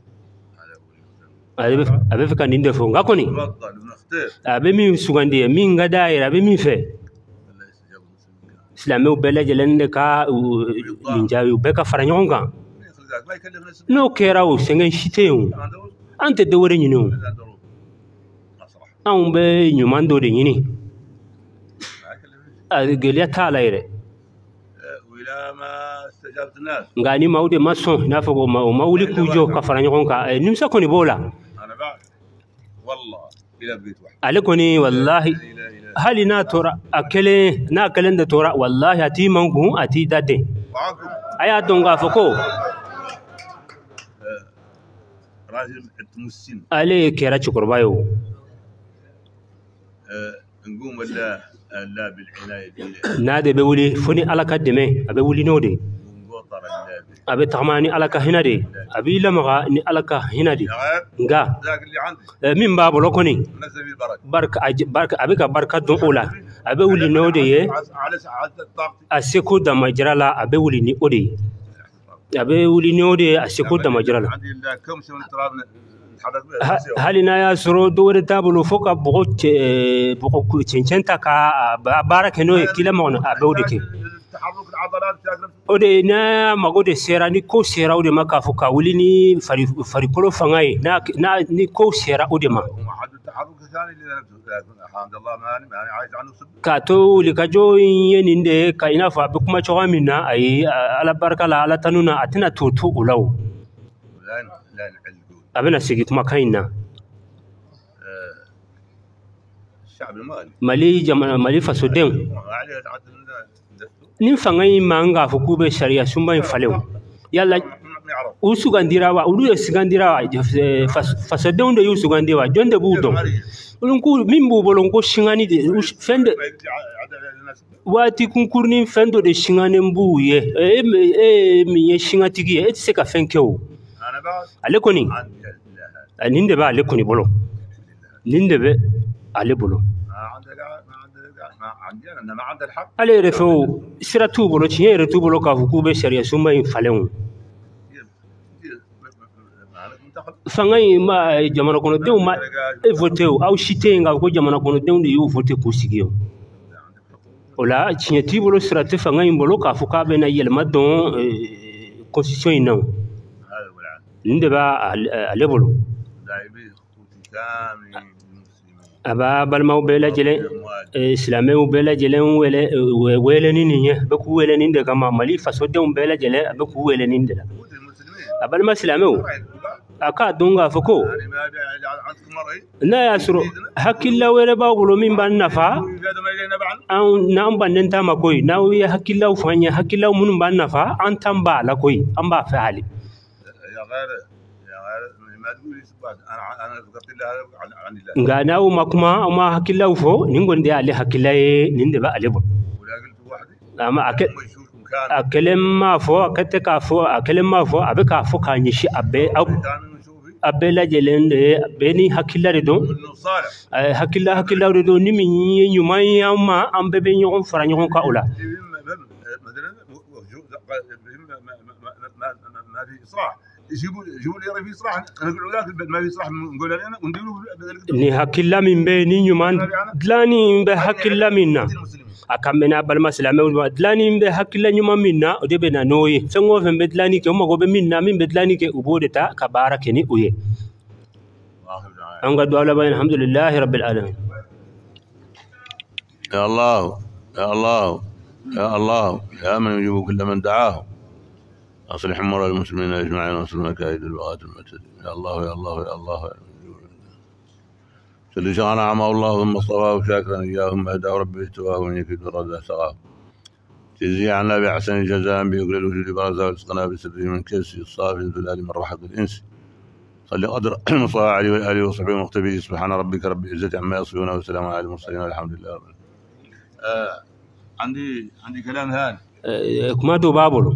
[SPEAKER 1] abe fika ninde fo ngakoni abe mi sugandi mi ngada ira abe mi fe islamu bele jelende ka ninjawi be ka faranyonga no kera o sengen shiteu ante de wore nyino an be nyumando de nyini geliya talaire
[SPEAKER 2] ولا ما استجابت الناس
[SPEAKER 1] ngani maude mason na fago mauli kujo ka faranyonga nimsa koni bola
[SPEAKER 2] والله الى بيت واحد
[SPEAKER 1] عليكوني والله هل ناتورا اكله نا كلند تورا والله اتي منغو اتي دادي
[SPEAKER 2] معاكم
[SPEAKER 1] ايا دونغا فكو
[SPEAKER 2] راجل التمسين
[SPEAKER 1] علي كيرا تشكربايو
[SPEAKER 2] نقوم ولا لا بالعنايه
[SPEAKER 1] نادي بيولي فني على كدمه ابي ولي نودي abe tamani alaka hinade abi lamaga ni alaka hinade nga min ba bolo koni barka abe ka barka don ola abe wuli node ye aseko da majrala abe wuli ni ode abe wuli ni ode aseko da majrala halina ya soro dore tabulu foka boko cencenta ka baraka no kila mon abe odike
[SPEAKER 2] تحرك العضلات
[SPEAKER 1] ode na magode sera ni ko sera ode maka fuka wuli ni fari kolo fangai na ni ko sera ode ma
[SPEAKER 2] حد التحرك الثاني اللي الحمد لله ماني عايز عنه
[SPEAKER 1] ka to li ka jo yeninde ka ina fa be kuma choga minna ay ala barka la ala tanuna atina tutu ulaw
[SPEAKER 2] لا العلقون
[SPEAKER 1] abena sigi kuma kaina
[SPEAKER 2] الشعب المالي
[SPEAKER 1] mali jama mali fasoden
[SPEAKER 2] عليه تعدل
[SPEAKER 1] nin fangai manga fuku be sharia sumba falew yalla usugandira wa ulu esigandira fasoden de usugandira wa jonde budo ulunku mimbu bolonko shingani de fende wati kunkurni fendo de shingane mbuye mi ye shingatigi e tse ka fenkewo
[SPEAKER 2] انا بعد
[SPEAKER 1] ale koni ninde ba ale koni bolo ninde be ale bolo
[SPEAKER 2] انا ما عندي الحق
[SPEAKER 1] ale refo siratu bolo tiye retu bolo ka fuku be sharia sumba falew fangai ma jamana kono dew ma e voté aw shite nga ko jamana kono dew de yu voté ko sigiyo ola tinyati bolo siratu fangai bolo ka fuka be na yelma don constitution ino
[SPEAKER 2] هذا هو العام
[SPEAKER 1] ninde ba ale bolo
[SPEAKER 2] دايبي اخوتي كامل المسلمين
[SPEAKER 1] aba balma bela jele islamé bela jele wele ni niye be ku wele ni de kama mali faso de bela jele be ku wele ni de
[SPEAKER 2] اخوتي المسلمين
[SPEAKER 1] abalma islamé aka donga foko
[SPEAKER 2] يعني ما عندكم مرئي
[SPEAKER 1] na yasro hakilla were ba gulo min ban nafa
[SPEAKER 2] هذا ما يجينا بعد
[SPEAKER 1] an bannen ta ma koy na wi hakillaw fanya hakillaw mun ban nafa an tamba la koy an ba fa hali
[SPEAKER 2] يا غير ما تقولي سبات انا ذكرت لها عن الله
[SPEAKER 1] nga nawo makuma ma hakillaw fo ningon de ali hakillaye ninde ba ali bon
[SPEAKER 2] ولا قلت واحد
[SPEAKER 1] ama
[SPEAKER 2] كان
[SPEAKER 1] akelem ma fo akate ka fo akelem ma fo abe ka fo kanyi shi abbe abbe la jelende abbe ni hakillare don
[SPEAKER 2] انه صالح
[SPEAKER 1] hakillare don ni min nyuma yamma ambe be nyon fara nyon ka ula
[SPEAKER 2] مثلا ما في اصلاح يجيبوا لي راه في اصلاح نقول لك ما في اصلاح نقول انا ونديروا
[SPEAKER 1] ni hakilla min be ni nyuma dlani be hakilla minna akamena bal maslame dlani be hakilla nyuma minna o de be na noye fengo fen be dlani ke mo go be minna min be dlani ke ubode ta ka barake ni uye an ga dawla bayin alhamdulillah rabbil alamin
[SPEAKER 2] يا الله يا الله يا الله يا من يجيب كل من دعاه أصلح أمور المسلمين أجمعين وانصر مكائد البغاة المعتدين يا الله يا الله يا الله سل شغل عمى الله ثم اصطفاه شاكرا إياهم هداه ربي استواه ونيكد الردى سغاه تجزي عنا بأحسن جزاء بيقل الوجود برزا ورزقنا بسره من كيس الصافي في الآل من رحق الإنس صلي قدر المصطفى عليه والآله وصحبه المقتبي سبحان ربك رب العزة عما يصفون وسلام على المرسلين والحمد لله رب عندي كلام هان
[SPEAKER 1] كما دو بابلو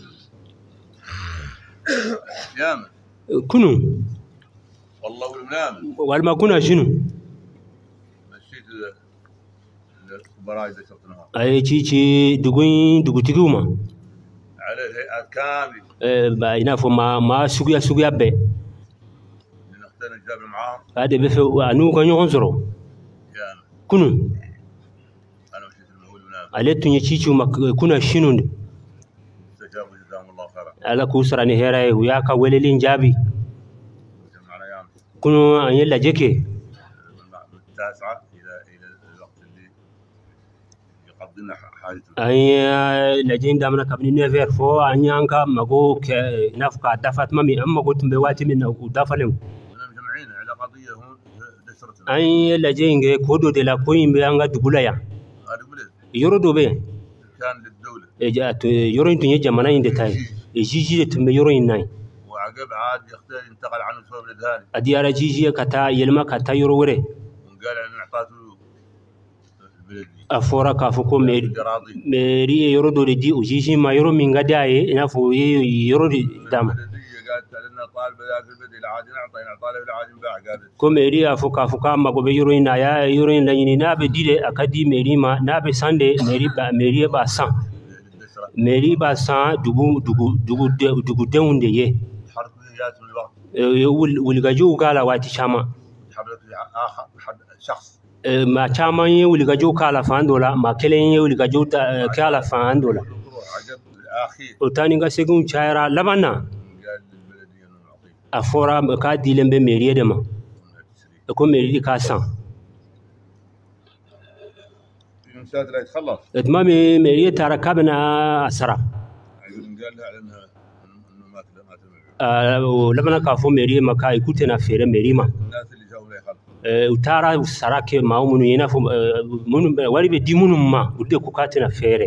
[SPEAKER 2] ياما
[SPEAKER 1] كنو
[SPEAKER 2] والله والمنام
[SPEAKER 1] والما كنا شنو
[SPEAKER 2] مشيت الخبراء إذا شرطناها
[SPEAKER 1] اي تشي دغوتيغوما
[SPEAKER 2] على الهيئات كامل
[SPEAKER 1] باينا فما سوغيا بي
[SPEAKER 2] نختار نجاب معاهم
[SPEAKER 1] هذا بف انو كان ينظروا
[SPEAKER 2] ياما
[SPEAKER 1] كنو
[SPEAKER 2] انا مشيت المهول ونام
[SPEAKER 1] عليتو نيتشيچو كنا شنو
[SPEAKER 2] استجابوا جزاهم الله خيرا
[SPEAKER 1] ala kusrani hera ya ka welelin jabi
[SPEAKER 2] جمعنا ياما
[SPEAKER 1] كنو ان يلا جكي
[SPEAKER 2] من 9 الى الوقت اللي يقضي لنا حاجته
[SPEAKER 1] ay lajin damna kabni never fo anyanka mago nafka dafat mami amma go tumbe wati min dafalem
[SPEAKER 2] كنا مجمعين على قضيه هون دشرتنا
[SPEAKER 1] ay lajin ge kodo de la koyimbe anga dugula ya
[SPEAKER 2] هذا بلد
[SPEAKER 1] yoro be
[SPEAKER 2] كان للدوله
[SPEAKER 1] جاءت yoro intu jamana inde tay jiji de tumbe yoro inai
[SPEAKER 2] وعقب عاد يختار ينتقل عنه سبب الهاني
[SPEAKER 1] adiyara jiji kata yelma kata yoro wore
[SPEAKER 2] وقال ان اعطاته البلد دي
[SPEAKER 1] afora ka fuko
[SPEAKER 2] راضي
[SPEAKER 1] meri yoro do di o jiji ma yoro minga daye ina fo yoro di dam
[SPEAKER 2] البلديه قالت لنا طالب ذاك البلد العادي نعطى له العادي نباع قالت
[SPEAKER 1] ko meri afuka ma go be yoro ina ya yoro ina ni na be dide akadi meri ma na be sande meri ba san
[SPEAKER 2] للدشره
[SPEAKER 1] meri ba san dugu deunde ye
[SPEAKER 2] حركوا جات من الوقت
[SPEAKER 1] wulgaju kala wati chama
[SPEAKER 2] حبلت اخر حد شخص
[SPEAKER 1] ma chama ye wulgaju kala fandola ma kelen ye wulgaju kala fandola
[SPEAKER 2] عقب الاخير
[SPEAKER 1] otani ga segun chaira labana
[SPEAKER 2] قال للبلديه انه نعطيه
[SPEAKER 1] afora ka dilembe meri de ma ko meri ka san
[SPEAKER 2] من ساتر يتخلص
[SPEAKER 1] etma meri tara kabna asara
[SPEAKER 2] قال لها على انه ما
[SPEAKER 1] labana ka fo meri ma ka ikute na fere meri ma
[SPEAKER 2] الناس اللي جاوا له يخلص
[SPEAKER 1] utara sarake ma munu yena fo munu wari be dimunu ma udde ku katina fere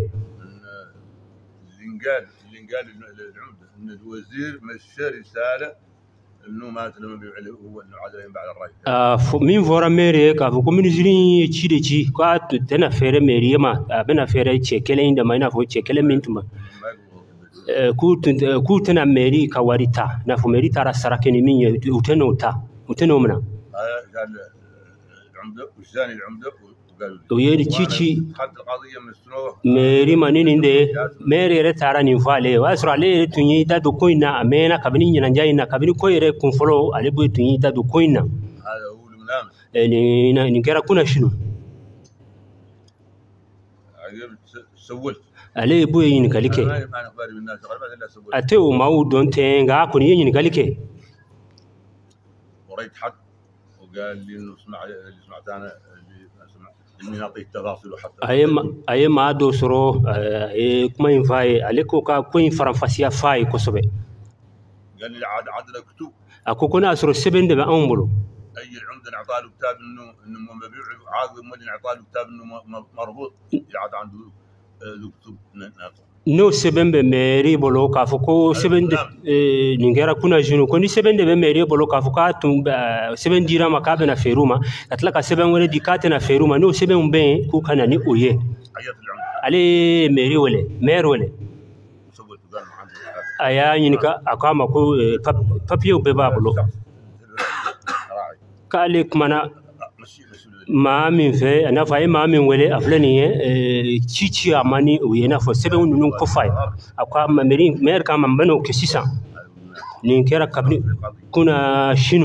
[SPEAKER 2] اللي قال للعمده ان الوزير مشى رساله انه ما لما بيعلي هو انه عاد بعد الرئيس
[SPEAKER 1] min fora mere ka fo ko ministry ci de ci ka tana fere meri ma abena fere ce kele inda mai na fo ce kele min tuma
[SPEAKER 2] ما يقولوا
[SPEAKER 1] ku tana meri ka warita na fo meri tara sarake ni min uteno mna
[SPEAKER 2] قال العمده وش ثاني العمده وقالوا
[SPEAKER 1] o yeri cici
[SPEAKER 2] خدت القضيه من السنوه
[SPEAKER 1] meri manini de meri re tara ni fale wasra le tunyi da do koina amena kabini nyina njaina kabini koire kun folo ale bu tunyi da do koina
[SPEAKER 2] هذا هو المنام
[SPEAKER 1] ni kera kuna shinu
[SPEAKER 2] عقب سولت
[SPEAKER 1] ale bu yin kalike
[SPEAKER 2] ما اخباري بالناس غالبا الا سولت
[SPEAKER 1] ate o mau don tenga kuni yin kalike
[SPEAKER 2] وريت حد وقال لي انه اسمع اللي سمعت انا اني نعطيه تفاصيل وحتى
[SPEAKER 1] aye ma do soro kuma yin faye ale ko ka ko yin faran fasiya faye ko sobe
[SPEAKER 2] قال لي عاد لك كتب
[SPEAKER 1] akoko na soro sebende ba ambulo
[SPEAKER 2] اي العمده اعطاه له كتاب انه مبيع عاقد مدن اعطاه له كتاب انه مربوط يعاد عنده دكتور
[SPEAKER 1] no seben be meri bolo ka foko seben de ningera kuna jinu ko ni seben de be meri bolo ka foka tum seben dira makabe na feruma atla ka seben wala dikate na feruma no seben be ku kana ni oye ale meri wala mer wala aya yinika akama ko papier be ba bolo kale kumana ma min fe ana fa ma min wele aflani cici amani uyena fo sebe nunun ko fay akwa mameri mer ka mambano ke sisa nin kera kabni kuna shinu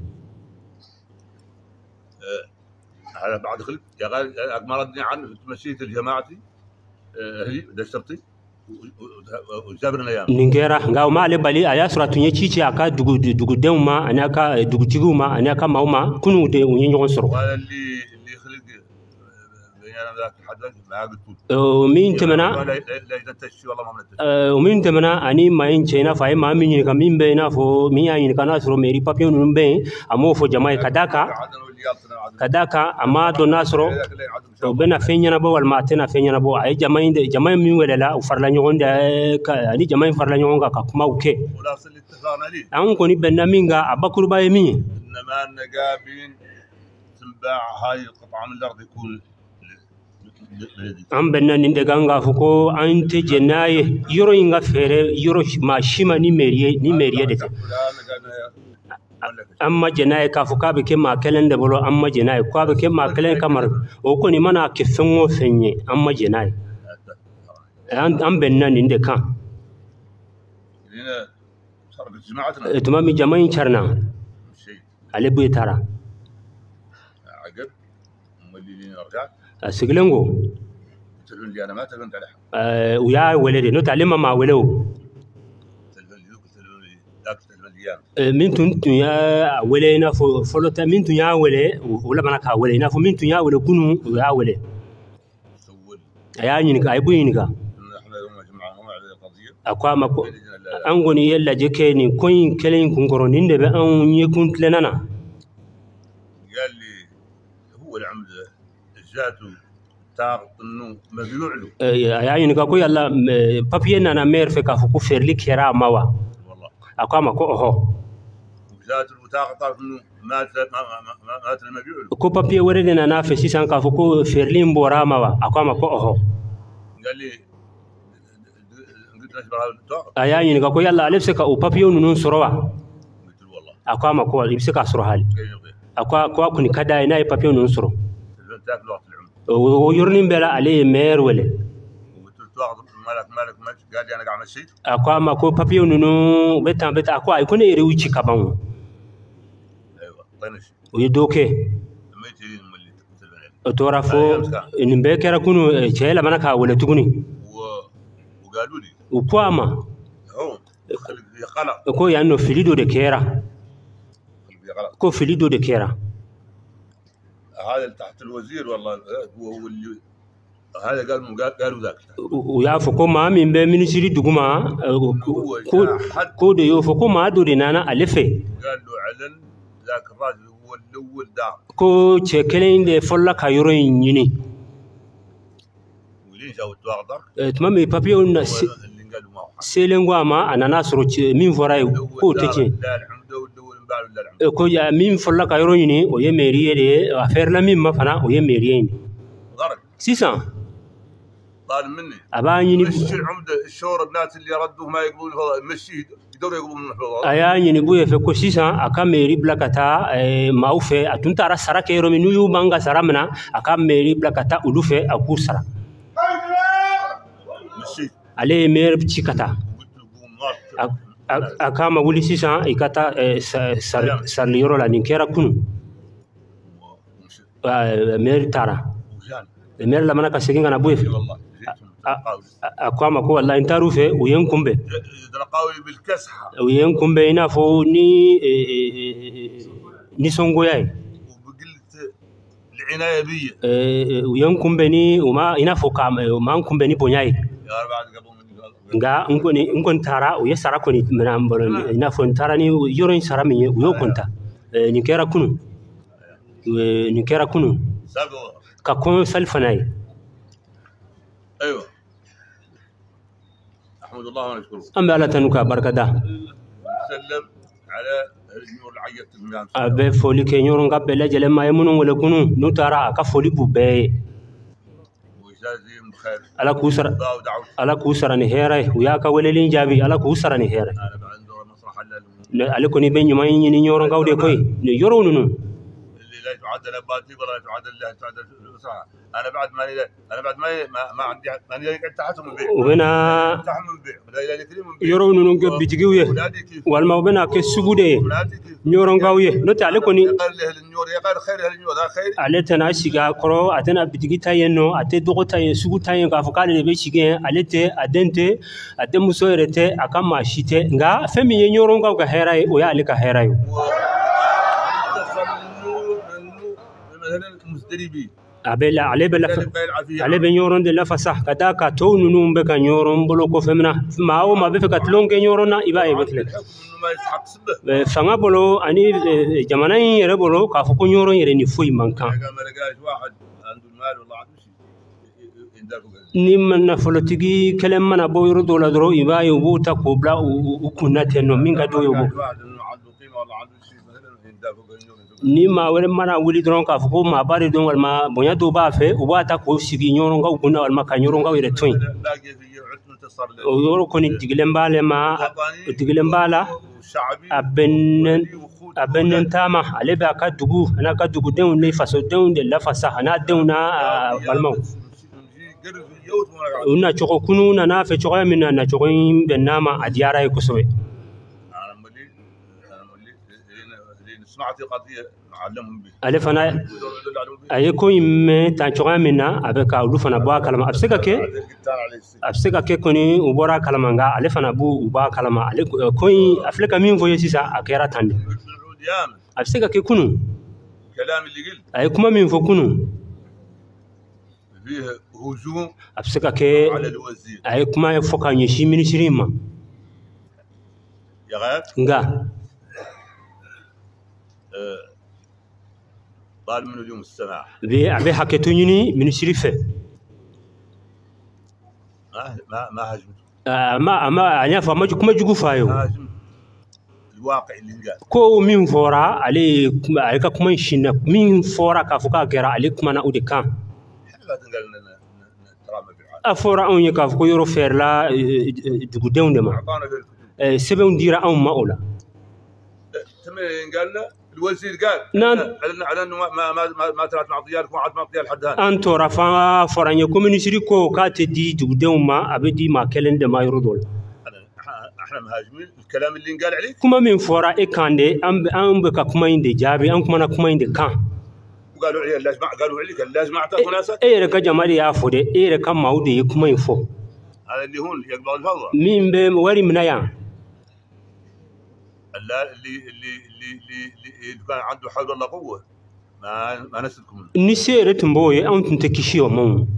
[SPEAKER 2] على بعد خلف يا غالي ما ردني عنه مشيت الجماعتي هي دشرتي وجابرنا ايام
[SPEAKER 1] ningera ngaw ma le bali aya suratu nye cici aka dugu demma anaka dugu tiguma anaka mauma kunu de unye nyon soro
[SPEAKER 2] wala اللي خلق بيننا ذاك الحدث ما قلت
[SPEAKER 1] ومين تمنا
[SPEAKER 2] لا يدتش والله ما ملت
[SPEAKER 1] ومين تمنا اني ما ين china fa ma min ka min be na fo min ya yin kana soro meri papier nun be amo fo jamai kadaka ama do nasro to bena fenya na bo wal matena fenya na bo ay jamai min wala la farla nyon da ani jamai farla nyon ka kuma uke
[SPEAKER 2] ولا اصل اتفقنا لي
[SPEAKER 1] an ko ni benna minga abakuru baye min
[SPEAKER 2] انما النقابين تنباع هاي القطعه من الارض يكون
[SPEAKER 1] an benna nin de ganga fuko an te jenaye yoro inga fere yoro ma shima ni meriye de amma jenaye ka fuka be ke ma kelen de bolo amma jenaye ko be ke ma kelen kamar o ko ni mana ke fenwo fenye amma jenaye an benna nin de kan
[SPEAKER 2] هنا صار بجماعتنا
[SPEAKER 1] tumami jamain charna
[SPEAKER 2] شيء
[SPEAKER 1] ale bu tara
[SPEAKER 2] عقب مولين رجعت
[SPEAKER 1] siglengo
[SPEAKER 2] تلفون لي انا ما تلفونت على حد
[SPEAKER 1] uya welede no talima ma welew
[SPEAKER 2] تلفون لي تلفون لي ذاك تلفون لي
[SPEAKER 1] min tun ya wele na fo folota min tun ya wele wala bana ka wele na fo min tun ya wele kunu ya wele
[SPEAKER 2] سول
[SPEAKER 1] aya yinika ay bu yinika
[SPEAKER 2] احنا يوم جمعه هم على القضيه
[SPEAKER 1] akwa mako an goni yalla jeke ni koyin kelen kunkoro ninde be an yekun tlenana
[SPEAKER 2] قال لي هو العمد جاته تاغط انه مبيوع له
[SPEAKER 1] aya yinika ko yalla papier nana mer fe ka fo ku ferli kera mawa
[SPEAKER 2] والله
[SPEAKER 1] akwa mako oho
[SPEAKER 2] وجاته وتاغط انه مات المبيوع له
[SPEAKER 1] ko papier wore de nana fe sisan ka fo ko ferli mbora mawa akwa mako oho
[SPEAKER 2] قال لي قلت له اشبه التاغط
[SPEAKER 1] aya yinika ko yalla alefse ka o papier nunun sorowa
[SPEAKER 2] قلت له والله
[SPEAKER 1] akwa mako ibse ka soro hali
[SPEAKER 2] كيف يغير
[SPEAKER 1] akwa ko kuni kada ina papier nun soro
[SPEAKER 2] ذاك الوقت العمد
[SPEAKER 1] o yornin bela ale mer wele
[SPEAKER 2] وقلت له تاخذ مالك قال لي انا قاعد امشي
[SPEAKER 1] akwa mako papier nunu beta akwa ay kone ere wichi kaban
[SPEAKER 2] ايوه طنش
[SPEAKER 1] o yidoke
[SPEAKER 2] لما يجي الملي تلفون
[SPEAKER 1] tora fo nimbe kera kunu chela manaka wele tuguni
[SPEAKER 2] وقالوا لي
[SPEAKER 1] ukwama
[SPEAKER 2] هو خلق
[SPEAKER 1] ko yanno filido de kera
[SPEAKER 2] غلط
[SPEAKER 1] ko filido de kera
[SPEAKER 2] هذا اللي تحت الوزير والله هو اللي هذا قالوا ذاك
[SPEAKER 1] ya fo ko ma min be ministry duguma ko de yo fo ko ma do de nana alefe
[SPEAKER 2] قال له علن ذاك الراجل هو الاول دار
[SPEAKER 1] ko chekelen de folla ka yoro yini
[SPEAKER 2] ولين جاوا التواغدر
[SPEAKER 1] tumami papier na
[SPEAKER 2] اللي قالوا ما هو
[SPEAKER 1] selengwa ma anana soro min foray ko teke
[SPEAKER 2] لا العمده والدول من بعد ولا العمده
[SPEAKER 1] ko ya min folla ka yoro yini o ye mairie de affaire la min ma fana o ye mairie ni
[SPEAKER 2] غرق
[SPEAKER 1] 600
[SPEAKER 2] طالب مني
[SPEAKER 1] aba yini
[SPEAKER 2] مشي العمده الشور الناس اللي ردوا ما يقبلون الفضاء مشي يقدروا يقبلون الفضاء
[SPEAKER 1] aya yini bu ye fe ko 600 aka mairie blakata ma u fe atuntara sara ke yoro minu yu banga sara mana aka mairie blakata ulu fe aku sara
[SPEAKER 2] مشي
[SPEAKER 1] ale maire chikata
[SPEAKER 2] قلت له قوم غار
[SPEAKER 1] akama wuli 600 ikata sar yoro la ninkera kunu
[SPEAKER 2] ومشي
[SPEAKER 1] maire tara
[SPEAKER 2] وجاني
[SPEAKER 1] maire la mana ka seginga na bu ye fe
[SPEAKER 2] والله
[SPEAKER 1] akwama ko wallahi ntaru fe uyen kumbe
[SPEAKER 2] تلقاوي بالكسحه
[SPEAKER 1] uyen kumbe ina fo ni songo yayi
[SPEAKER 2] وبقلت العنايه بي
[SPEAKER 1] uyen kumbe ni uma ina fo kam ma kumbe ni bonyai
[SPEAKER 2] يا بعد قبل مني
[SPEAKER 1] nga nkon tara uye sara ko ni mana mbolo ina fo tara ni yoro ni sara mi uyo konta ni kera kunu نكرا كنو
[SPEAKER 2] سابقا
[SPEAKER 1] ككون سلفناي
[SPEAKER 2] ايوه احمد الله ونشكره
[SPEAKER 1] أم على تنوكا بركة ده
[SPEAKER 2] نسلم على النور العيط الميان
[SPEAKER 1] أبي فولي كنيورون قبل جل ما يمنون ولا كنو نتارا كفولي بوبي
[SPEAKER 2] وجازيهم بخير
[SPEAKER 1] على كوسر نهيره وياك وللين جابي على كوسر نهيره
[SPEAKER 2] انا بعد مسرح
[SPEAKER 1] على كوني بين يومين نيورون قاودي كوي يورونو
[SPEAKER 2] اللي لا يتعدى نباتي ولا يتعدى الله يتعدى الصحه انا بعد ما عندي ماني تحت من بيع
[SPEAKER 1] وهنا
[SPEAKER 2] تحت من بيع
[SPEAKER 1] يورونو بيجيويه والما بنا كسبودي نيورون قاويه نت على كوني
[SPEAKER 2] النور يقال خير النور خير
[SPEAKER 1] على تناشيغا كرو اتنا بيجي تاينو اتي دوغو تاين سوغو تاين كافقال لي بيشيغي عليتي ادنتي ادم سويرتي اكما شيتي غا فمي نيورون قاوغا هيراي ويا عليك هيراي
[SPEAKER 2] المستريبي
[SPEAKER 1] abela ale be nyoron de la fasah kata ka to nunu be ka nyoron bolo ko femna maawo ma be ka tlon ke nyorona iba e bekle fanga bolo ani jamana yere bolo ka fu ko nyoron yere ni fuy mankan ni man na folotigi kelem mana bo yoro dola dro iba e buta ko bla u kunate no minga do yobo ni ma wala mana wuli dron ka fu ko ma bari don wal ma bonya do ba fe u ba ta ko sigi nyoron ga kunna wal ma ka nyoron ga yere toy o yoro ko ni tigilem bale ma tigilem bala abennen tama ale ba ka dugu ana ka dugu den ne faso den de la fasa ana den na balma una choko kunu na fe choko min na choko benama adiara ko sobe
[SPEAKER 2] صناعتي قضيه علمهم به
[SPEAKER 1] الف انا ايكو يم تانچوا منا ابكا ولو فنا بوا كلام ابسكا كي كوني وبورا كلام غا الف انا بو وبا كلام كوي افلكا مين فوي سيسا اكيرا تاندي ابسكا كي كونو
[SPEAKER 2] كلام اللي قلت
[SPEAKER 1] ايكما مين فو كونو
[SPEAKER 2] فيه هجوم
[SPEAKER 1] ابسكا كي
[SPEAKER 2] على الوزير
[SPEAKER 1] ايكما يفوكا نيشي مينيستريما
[SPEAKER 2] يا غاب
[SPEAKER 1] غا
[SPEAKER 2] طالب من اليوم السماح
[SPEAKER 1] ابي حكيتوني من شريفه
[SPEAKER 2] ما هاجمت
[SPEAKER 1] ما انيا فما كما جوجو فايو
[SPEAKER 2] الواقع اللي قال
[SPEAKER 1] كو مين فورا علي عليك كما شينا مين فورا كافوكا غير عليك ما اودي كان
[SPEAKER 2] لا تنقل ترامى بالعالم
[SPEAKER 1] افورا اون يكافكو يورو فير لا دغو ديوندما سبن ديرا او ما اولا
[SPEAKER 2] تمين قالنا الوزير قال على انه ما طلعت مع ضيارك وما عاد مع ضيار حد هذا
[SPEAKER 1] انت رفا فرانيا كومينيسري كو كاتدي دودوما ابدي ما كلند ما يردول
[SPEAKER 2] احنا مهاجمين الكلام اللي انقال عليك
[SPEAKER 1] كما من فورا اكاندي ام بك كما يندي جابي ام كما كما يندي كان
[SPEAKER 2] وقالوا عليه لازم قالوا عليك لازم اعطاك مناسك
[SPEAKER 1] رك جمال يا فودي رك ماودي كما ينفو
[SPEAKER 2] هذا اللي هون يقبل الفضل
[SPEAKER 1] مين بوري منايا
[SPEAKER 2] اللي كان عنده حول ولا قوه ما نسلكم
[SPEAKER 1] نسير تنبوي انت تكشيو مون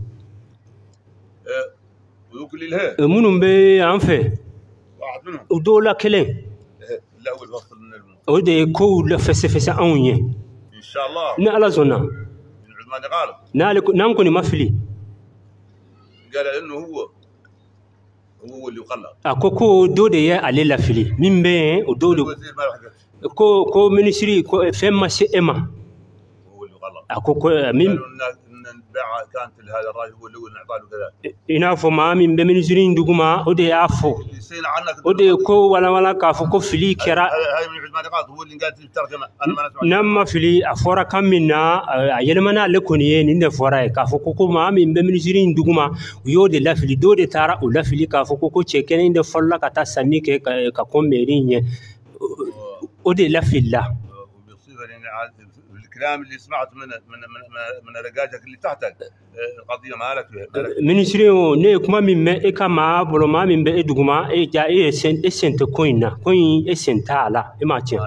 [SPEAKER 2] ويقول لي
[SPEAKER 1] منهم بي انفه
[SPEAKER 2] واحد منهم
[SPEAKER 1] ودولا كلين
[SPEAKER 2] لا اول وقت من الموت
[SPEAKER 1] ودي كو لفسفس اونيه
[SPEAKER 2] ان شاء الله
[SPEAKER 1] نالا زونا
[SPEAKER 2] من عثمان غالب
[SPEAKER 1] نالك نانكوني مافلي
[SPEAKER 2] قال انه هو اللي يقلق
[SPEAKER 1] اكوكو دودي يا علي لافلي من بين ودودو كو منسري كو فما سي اما
[SPEAKER 2] هو اللي يقلق
[SPEAKER 1] اكوكو من
[SPEAKER 2] البيعه كانت لهذا الراجل هو اللي نعطاه كذا
[SPEAKER 1] ينافو ما من بمنسري ندغما ودي عفو ودي كو ولا كافو فلي كرا
[SPEAKER 2] هاي من عثمان غالب هو اللي قال ترجمه انا ما نسمع
[SPEAKER 1] نما فلي افورا كمنا يلمنا لكوني نين فورا كافو كو ما من بمنسري ندغما يودي لافلي دودي تارا ولا فلي كافو كو تشيكن اند فلا كتا سني كوميرين ودي لافلا
[SPEAKER 2] وبالصفه يعني الكلام اللي سمعت من رجاجك اللي تحتك القضيه مالك
[SPEAKER 1] منسريو نيكما من اكما بلوما من بدغما اي جا اي سنت كوينا كوين اسنتالا اماتين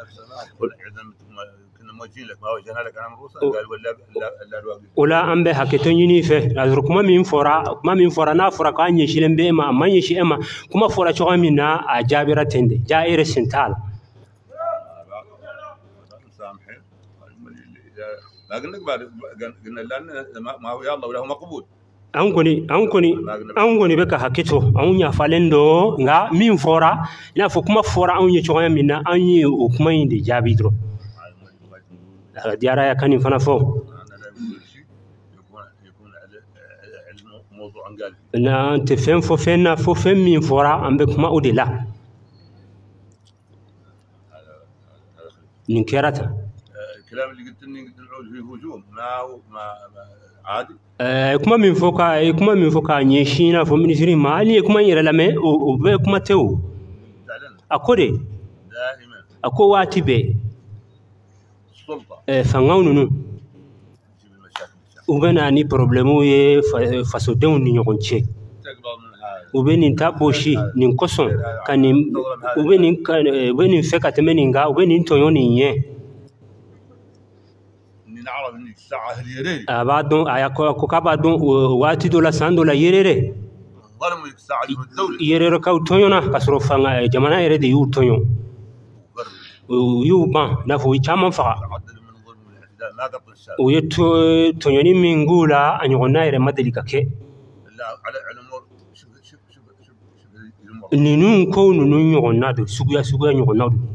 [SPEAKER 2] كنا موجين لك ما وجهنا لك انا روسا قال
[SPEAKER 1] ولا ام به حكيتوني في ازركما من فورا نا فورا كان يشيلن بما ما يشي اما كما فورا تشوامينا اجابره تند جا اي سنتالا
[SPEAKER 2] لكن بعد قلنا لأن ما هو يلا ولا هو مقبول
[SPEAKER 1] أنكوني بك هكتو أنيا فالندو nga min fora ina fo kuma fora anya choya minna anyi ukuma indi jabidro diara ya kanin fana fo na ante fem fo fenna fo fem min fora ambe kuma odela nin kerata
[SPEAKER 2] الكلام اللي قلت اني نعود فيه هجوم ما عادي
[SPEAKER 1] kuma min foka nyeshina fo ministry mali kuma yira lame o be kuma tew akode
[SPEAKER 2] دائما
[SPEAKER 1] ako wati be
[SPEAKER 2] السلطه
[SPEAKER 1] fangawnunu ubena ni problemu ye faso dew ni nyokonche ubeni ntaboshi ni nkoson kani ubeni feka temeni nga ubeni ntoyoni nye
[SPEAKER 2] نعرف ان الساعه اليريري
[SPEAKER 1] بعدون اياكو كبادون واتي دولا ساندولا يريري
[SPEAKER 2] ظلموا الساعه الدوله
[SPEAKER 1] يريرو كاو تونيونا كسرو فان جمانا يريدي يو تونيو يو بان نافو يچامن فقا
[SPEAKER 2] عدد من ظلم والاعتداء ما قبل السابق
[SPEAKER 1] ويتو تونيوني مينغولا ان يغنا يري مدليكا كي
[SPEAKER 2] لا على الامور شوف الامور
[SPEAKER 1] نينون كو نونو يغنا دو سوغيا يغنا دو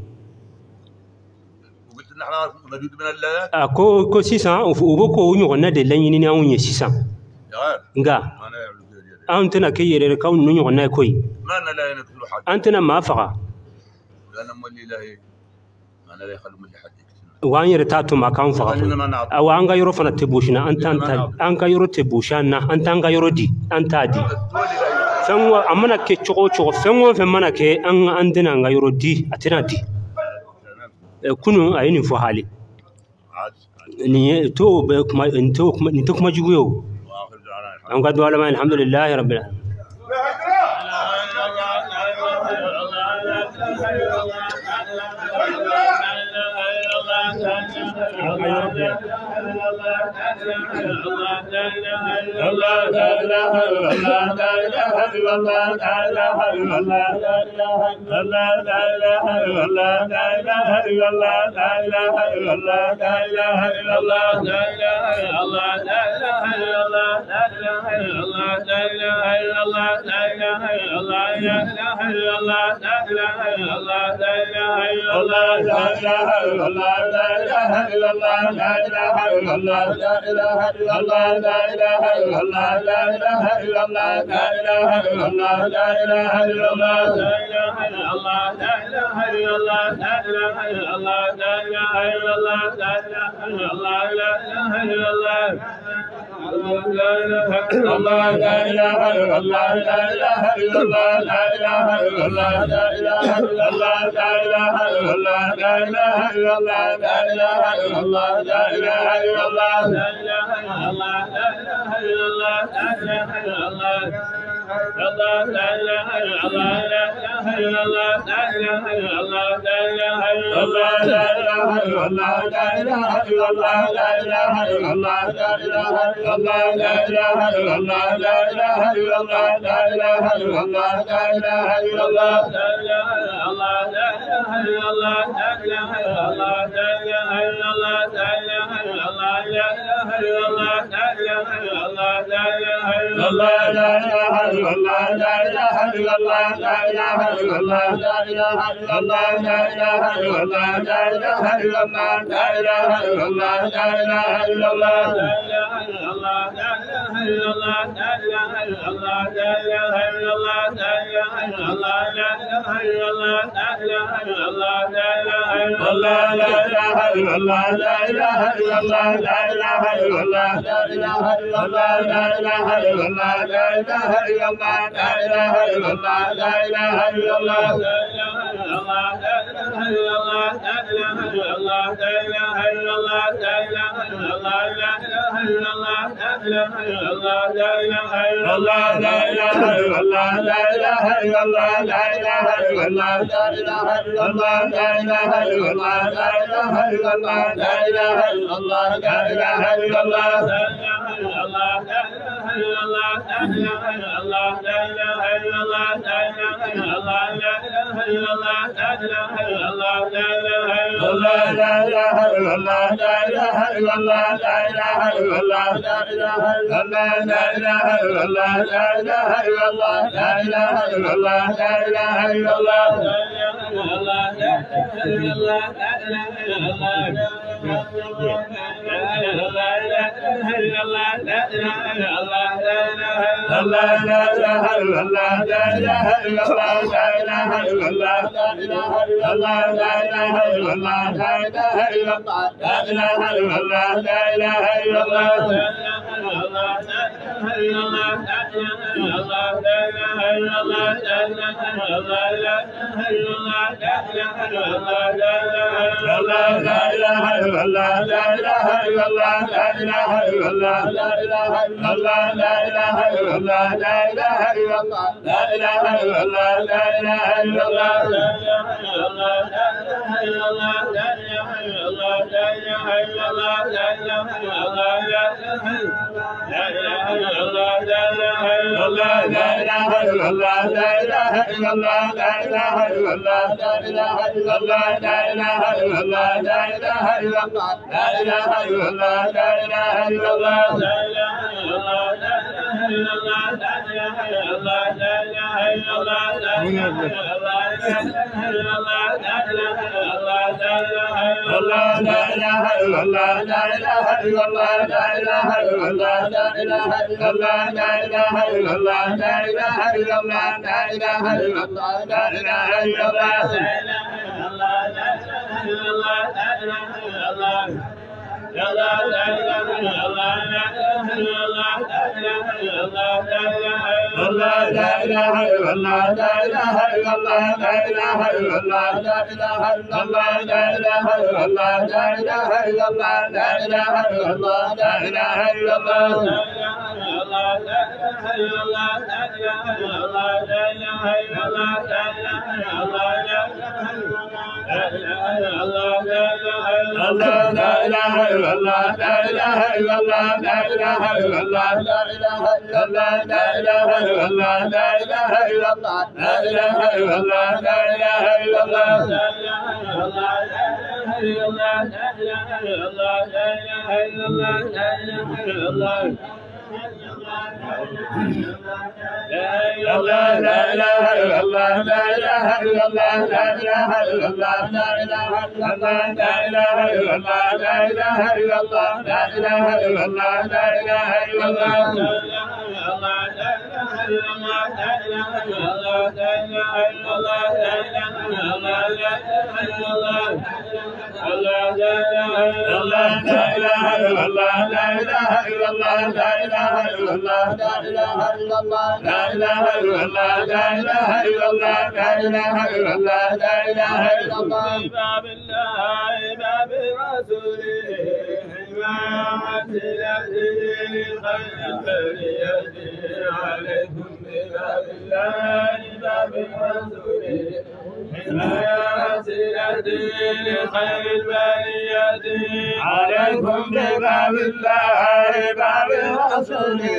[SPEAKER 2] موجود من اللات
[SPEAKER 1] كو سيسان وبوكو يغنا دي لاني ني اون سيسان nga antena ke yere ka nu yغنا koy
[SPEAKER 2] ما انا لا ينكل حد
[SPEAKER 1] antena ma faqa
[SPEAKER 2] انا مولي لاهي انا لا يخلو من حد
[SPEAKER 1] وان يره تاتو ما كان faqa aw anga yoro fana tebushina anta yoro tebushana anta yoro di anta di fenwa amana ke chogo fenwa fe mana ke an andina nga yoro di atena di kunu ayini fo hali ni to be kuma ni to kuma juguyo an ga dole ma alhamdulillah rabbil alamin
[SPEAKER 2] عليكم بباب الله باب رسوله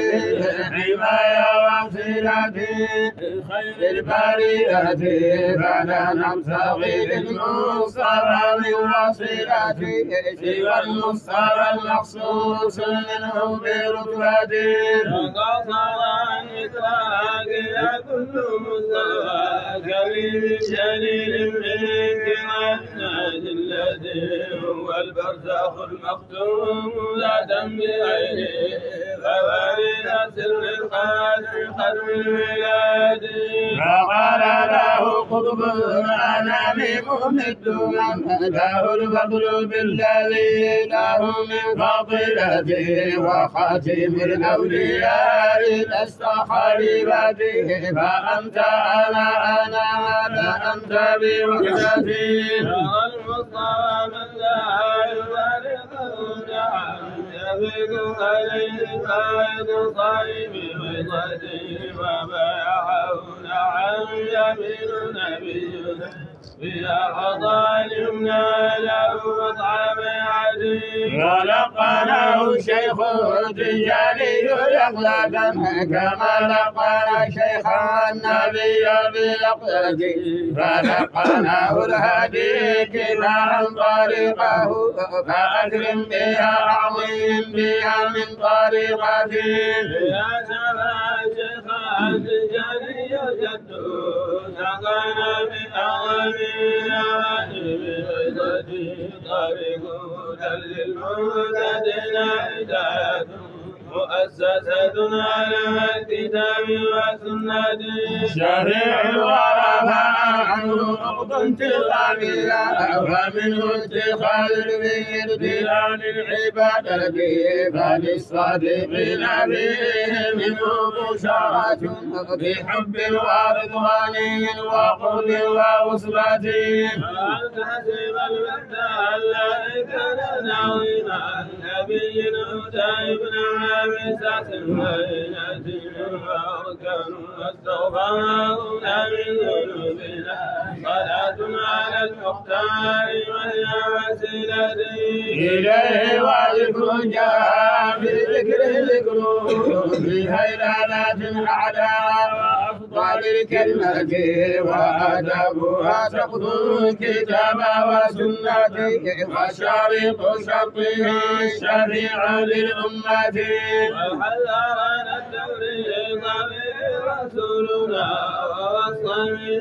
[SPEAKER 2] حماية وصلتي خير البرية فلا نبتغي للمصطفى من وصلتي سوى المصطفى المخصوص منه برتبتي فقصر عن إطلاقها كل مصطفى كريم جليل منك الناج الذي هو البرزخ المختوم لا دم بعينه فوارث سر الخاتم ختم الولاد فقال له قطب الانام ممد من هداه الفضل بالذي له من فضيلته وخاتم الاولياء لست خليفته فانت انا ولا انت بوحدتي المصطفى من لا يفارقه نعم يفيد عليه قائد صائب بيضته وبايعه نعم يمين نبينا فيها حضى اليمنى له مطعم عدل ولقناه الشيخ التجاني يقظة كما لقنا شيخ النبي بيقظته فلقناه الهادي كفاحا طريقه فأكرم بها عظيم بها من طريقته يا شباب شيخ التجاني جد سقنا بأعظمنا طريق للمهتدين هداية مؤسسة على الكتاب والسنة شريع الورى عنه نقض انتظامية فمنه اتخاذ الارتداد العبادة فللصادقين فيه منه بشارة بحب ورضوان وقرب ووصلة فالتحسب المبدأ الذي كان ناظما نبي هدى ابن عابسة بينة وأركان واستغفرون من ذنوبنا صلاة على المختار وهي وسيلتي إليه وذكر جاء بالذكر ذكره بهيلانات أعداء وأفضل الكلمة وآدابها تقضي الكتاب وسنته وشريط شرطه الشفيع للأمة وحذرنا التفريط برسولنا ووصى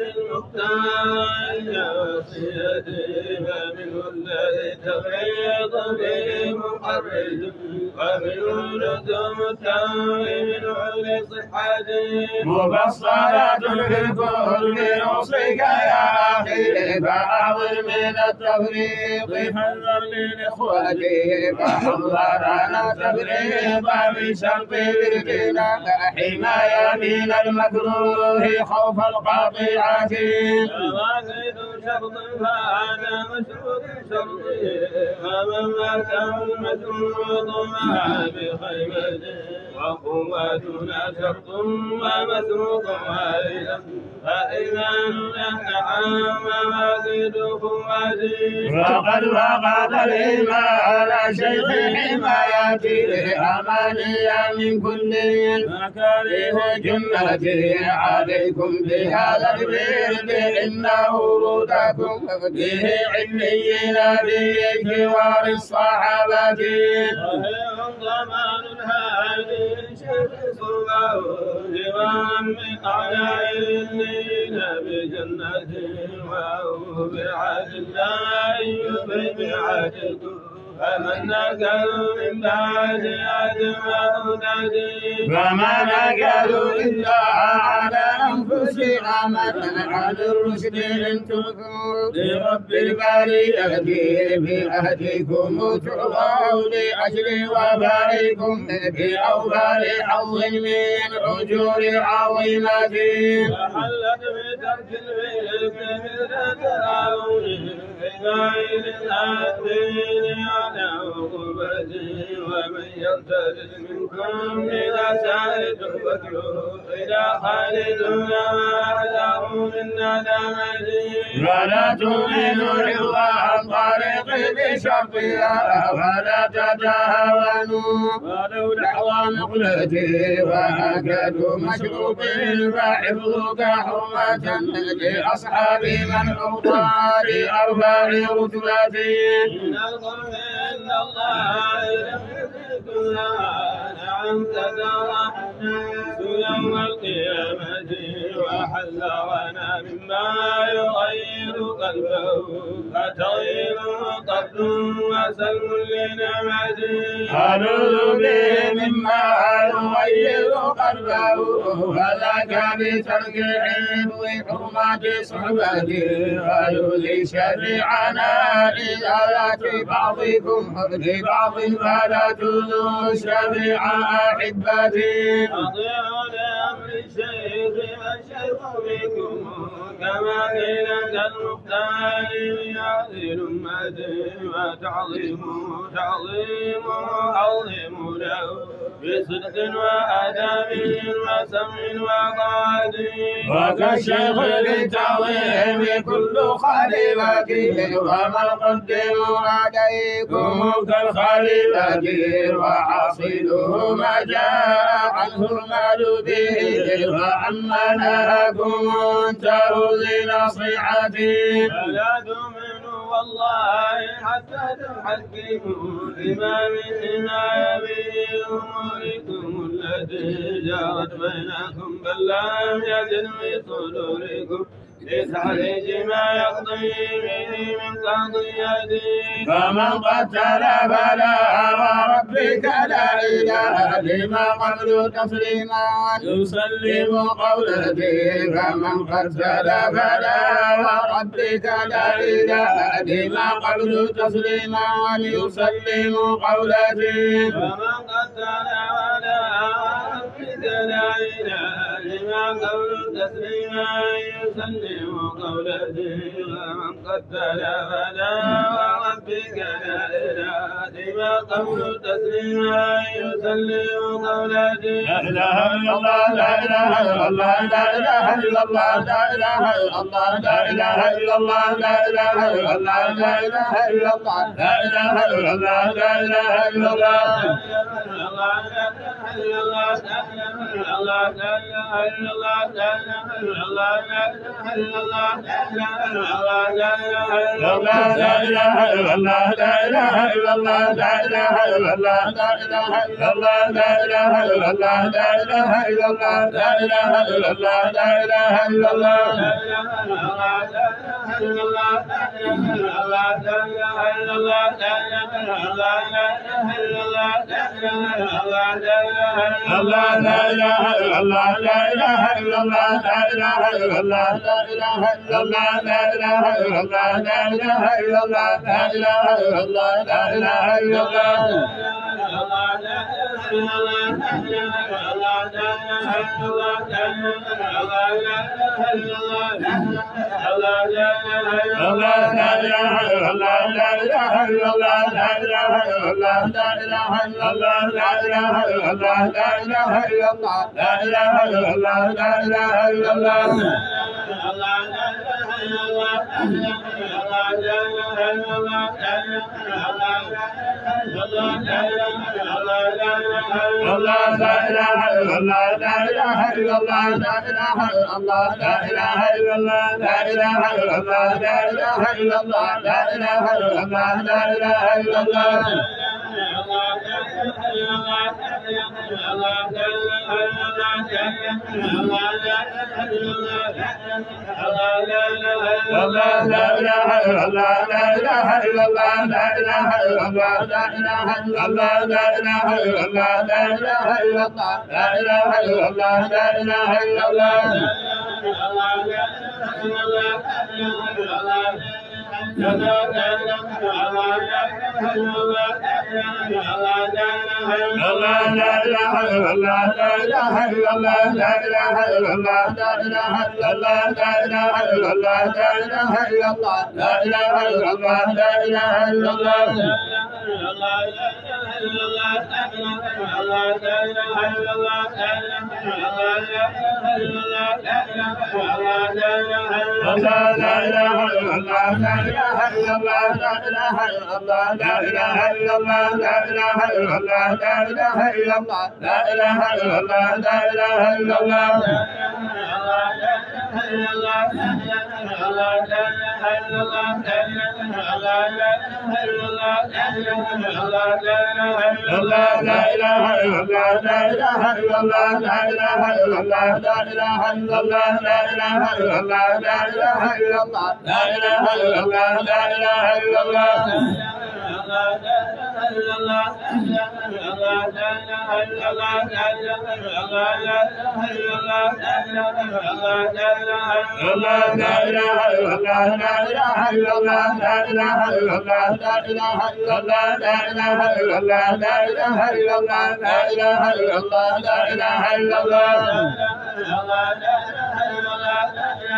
[SPEAKER 2] بالمختار وصيته فمنه الذي التفريط به محرج ومنه لزوم التأويل من عل صحته مفصلات في الكل نوصيك يا أخي فأعظم من التفريط حذر للإخوة فحذرنا تفريط بشرط بردنا حماية من المكروه خوف القطيعة فواقيت شرط فأنا مشروط شرطي فمن ماته المشروط معها بخيمته وقواتنا شرط ومسروط واحدا فإذا نحن مواقيت قواتي وقد فقد الإيمان شيخ حمايتي أمانية من كل مكاره جنتي عليكم بهذا البرد إن ورودكم به عليين به جوار الصحابة وهم ضمان الهادي شيخ صباه جوارا من أعلى النين بجنته وهو بعهد الله ببعهدكم فمن نكلوا من بعد أجمع نادي فما نكلوا إلا على أنفسنا من عن الرشد إن تكفروا لرب البرية بأهدكم تعطوا لأجل وفائكم بأوفار حظ من أجور عظيمة وحلت بترك الملك من التعاون بغير الآثمين على عقوبته ومن يرتد منكم إذا سألتم فاتلوه إذا خالدون وأحذروا من ندامته ولا تؤمنوا حفظا عن طريق بشرطها ولا تتهاونوا ولو لحظة مقلتي وأكد مشروط فحفظك حرمة لأصحاب من أوطار أربع رتبتي من القرب إن الله لم يكن نعم تترحم يوم القيامة وحذرنا مما يغير قلبه فتغيير قتل وسلم لنعمته أعوذ به مما يغير قلبه فذاك بترك حفظ حرمات صحبته ويؤذي شريعنا لذات بعضكم لبعض فلا تؤذوا شريع أحبتي أطيعوا لأمر الشيخ والشيخ بكم كما قيل كالمختار يعظم أمته وتعظيمه عظيم له بصدق وأدب وسمع وقعد وكالشيخ للتعظيم كل خليفة وما القدم عليكم كالخليفة وحاصله ما جاء عنه المال به وعما نهاكم انتهوا لنصيحتي فلا تؤمنوا والله حتى تحكموا لما مما يبي أموركم التي جرت بينكم بل لم يزل في صدوركم لتحريج ما يقضي به من قضيته فمن قتل فلا وربك لا إله لما قبل تسليما يسلم قولته فمن قتل فلا وربك لا إله لما قبل تسليما يسلم قولته فمن قتل فلا وربك لا إله لما قبل تسليما يسلم قولته ومن قتل فلا وربك لا إله لما قول تسليما يسلم قولته لا إله إلا الله لا إله إلا الله لا إله إلا الله لا إله إلا الله لا إله إلا الله لا إله إلا الله لا إله إلا الله لا إله إلا الله لا إله إلا الله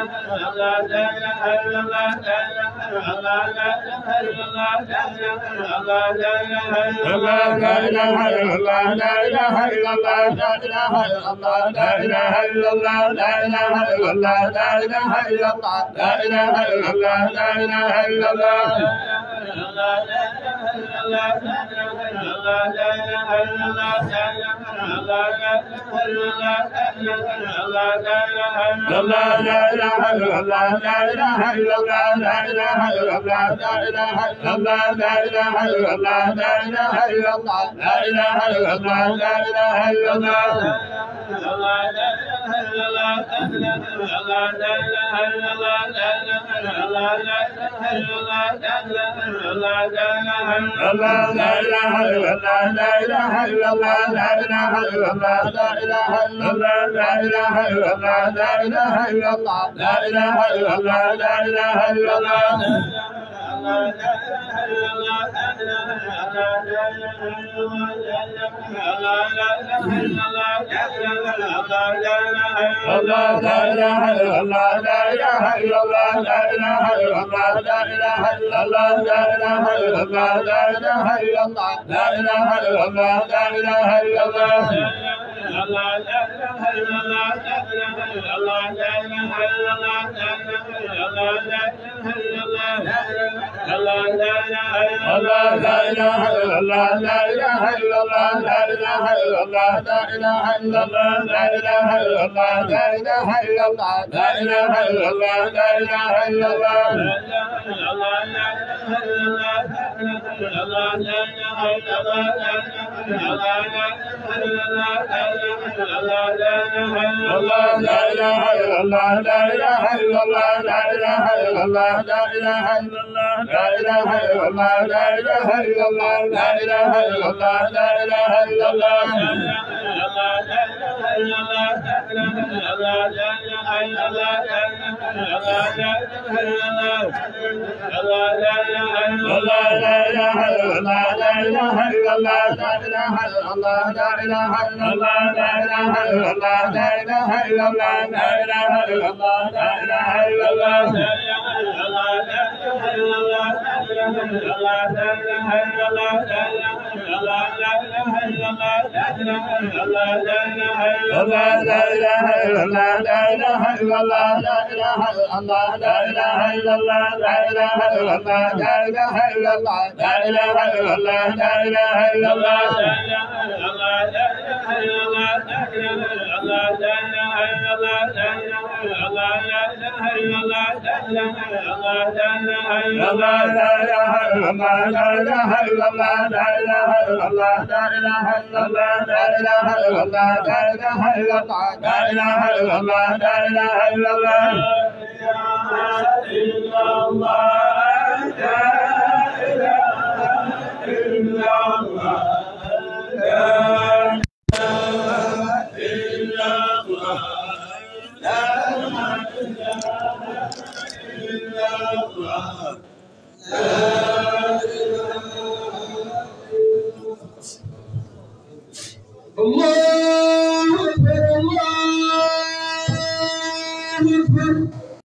[SPEAKER 2] La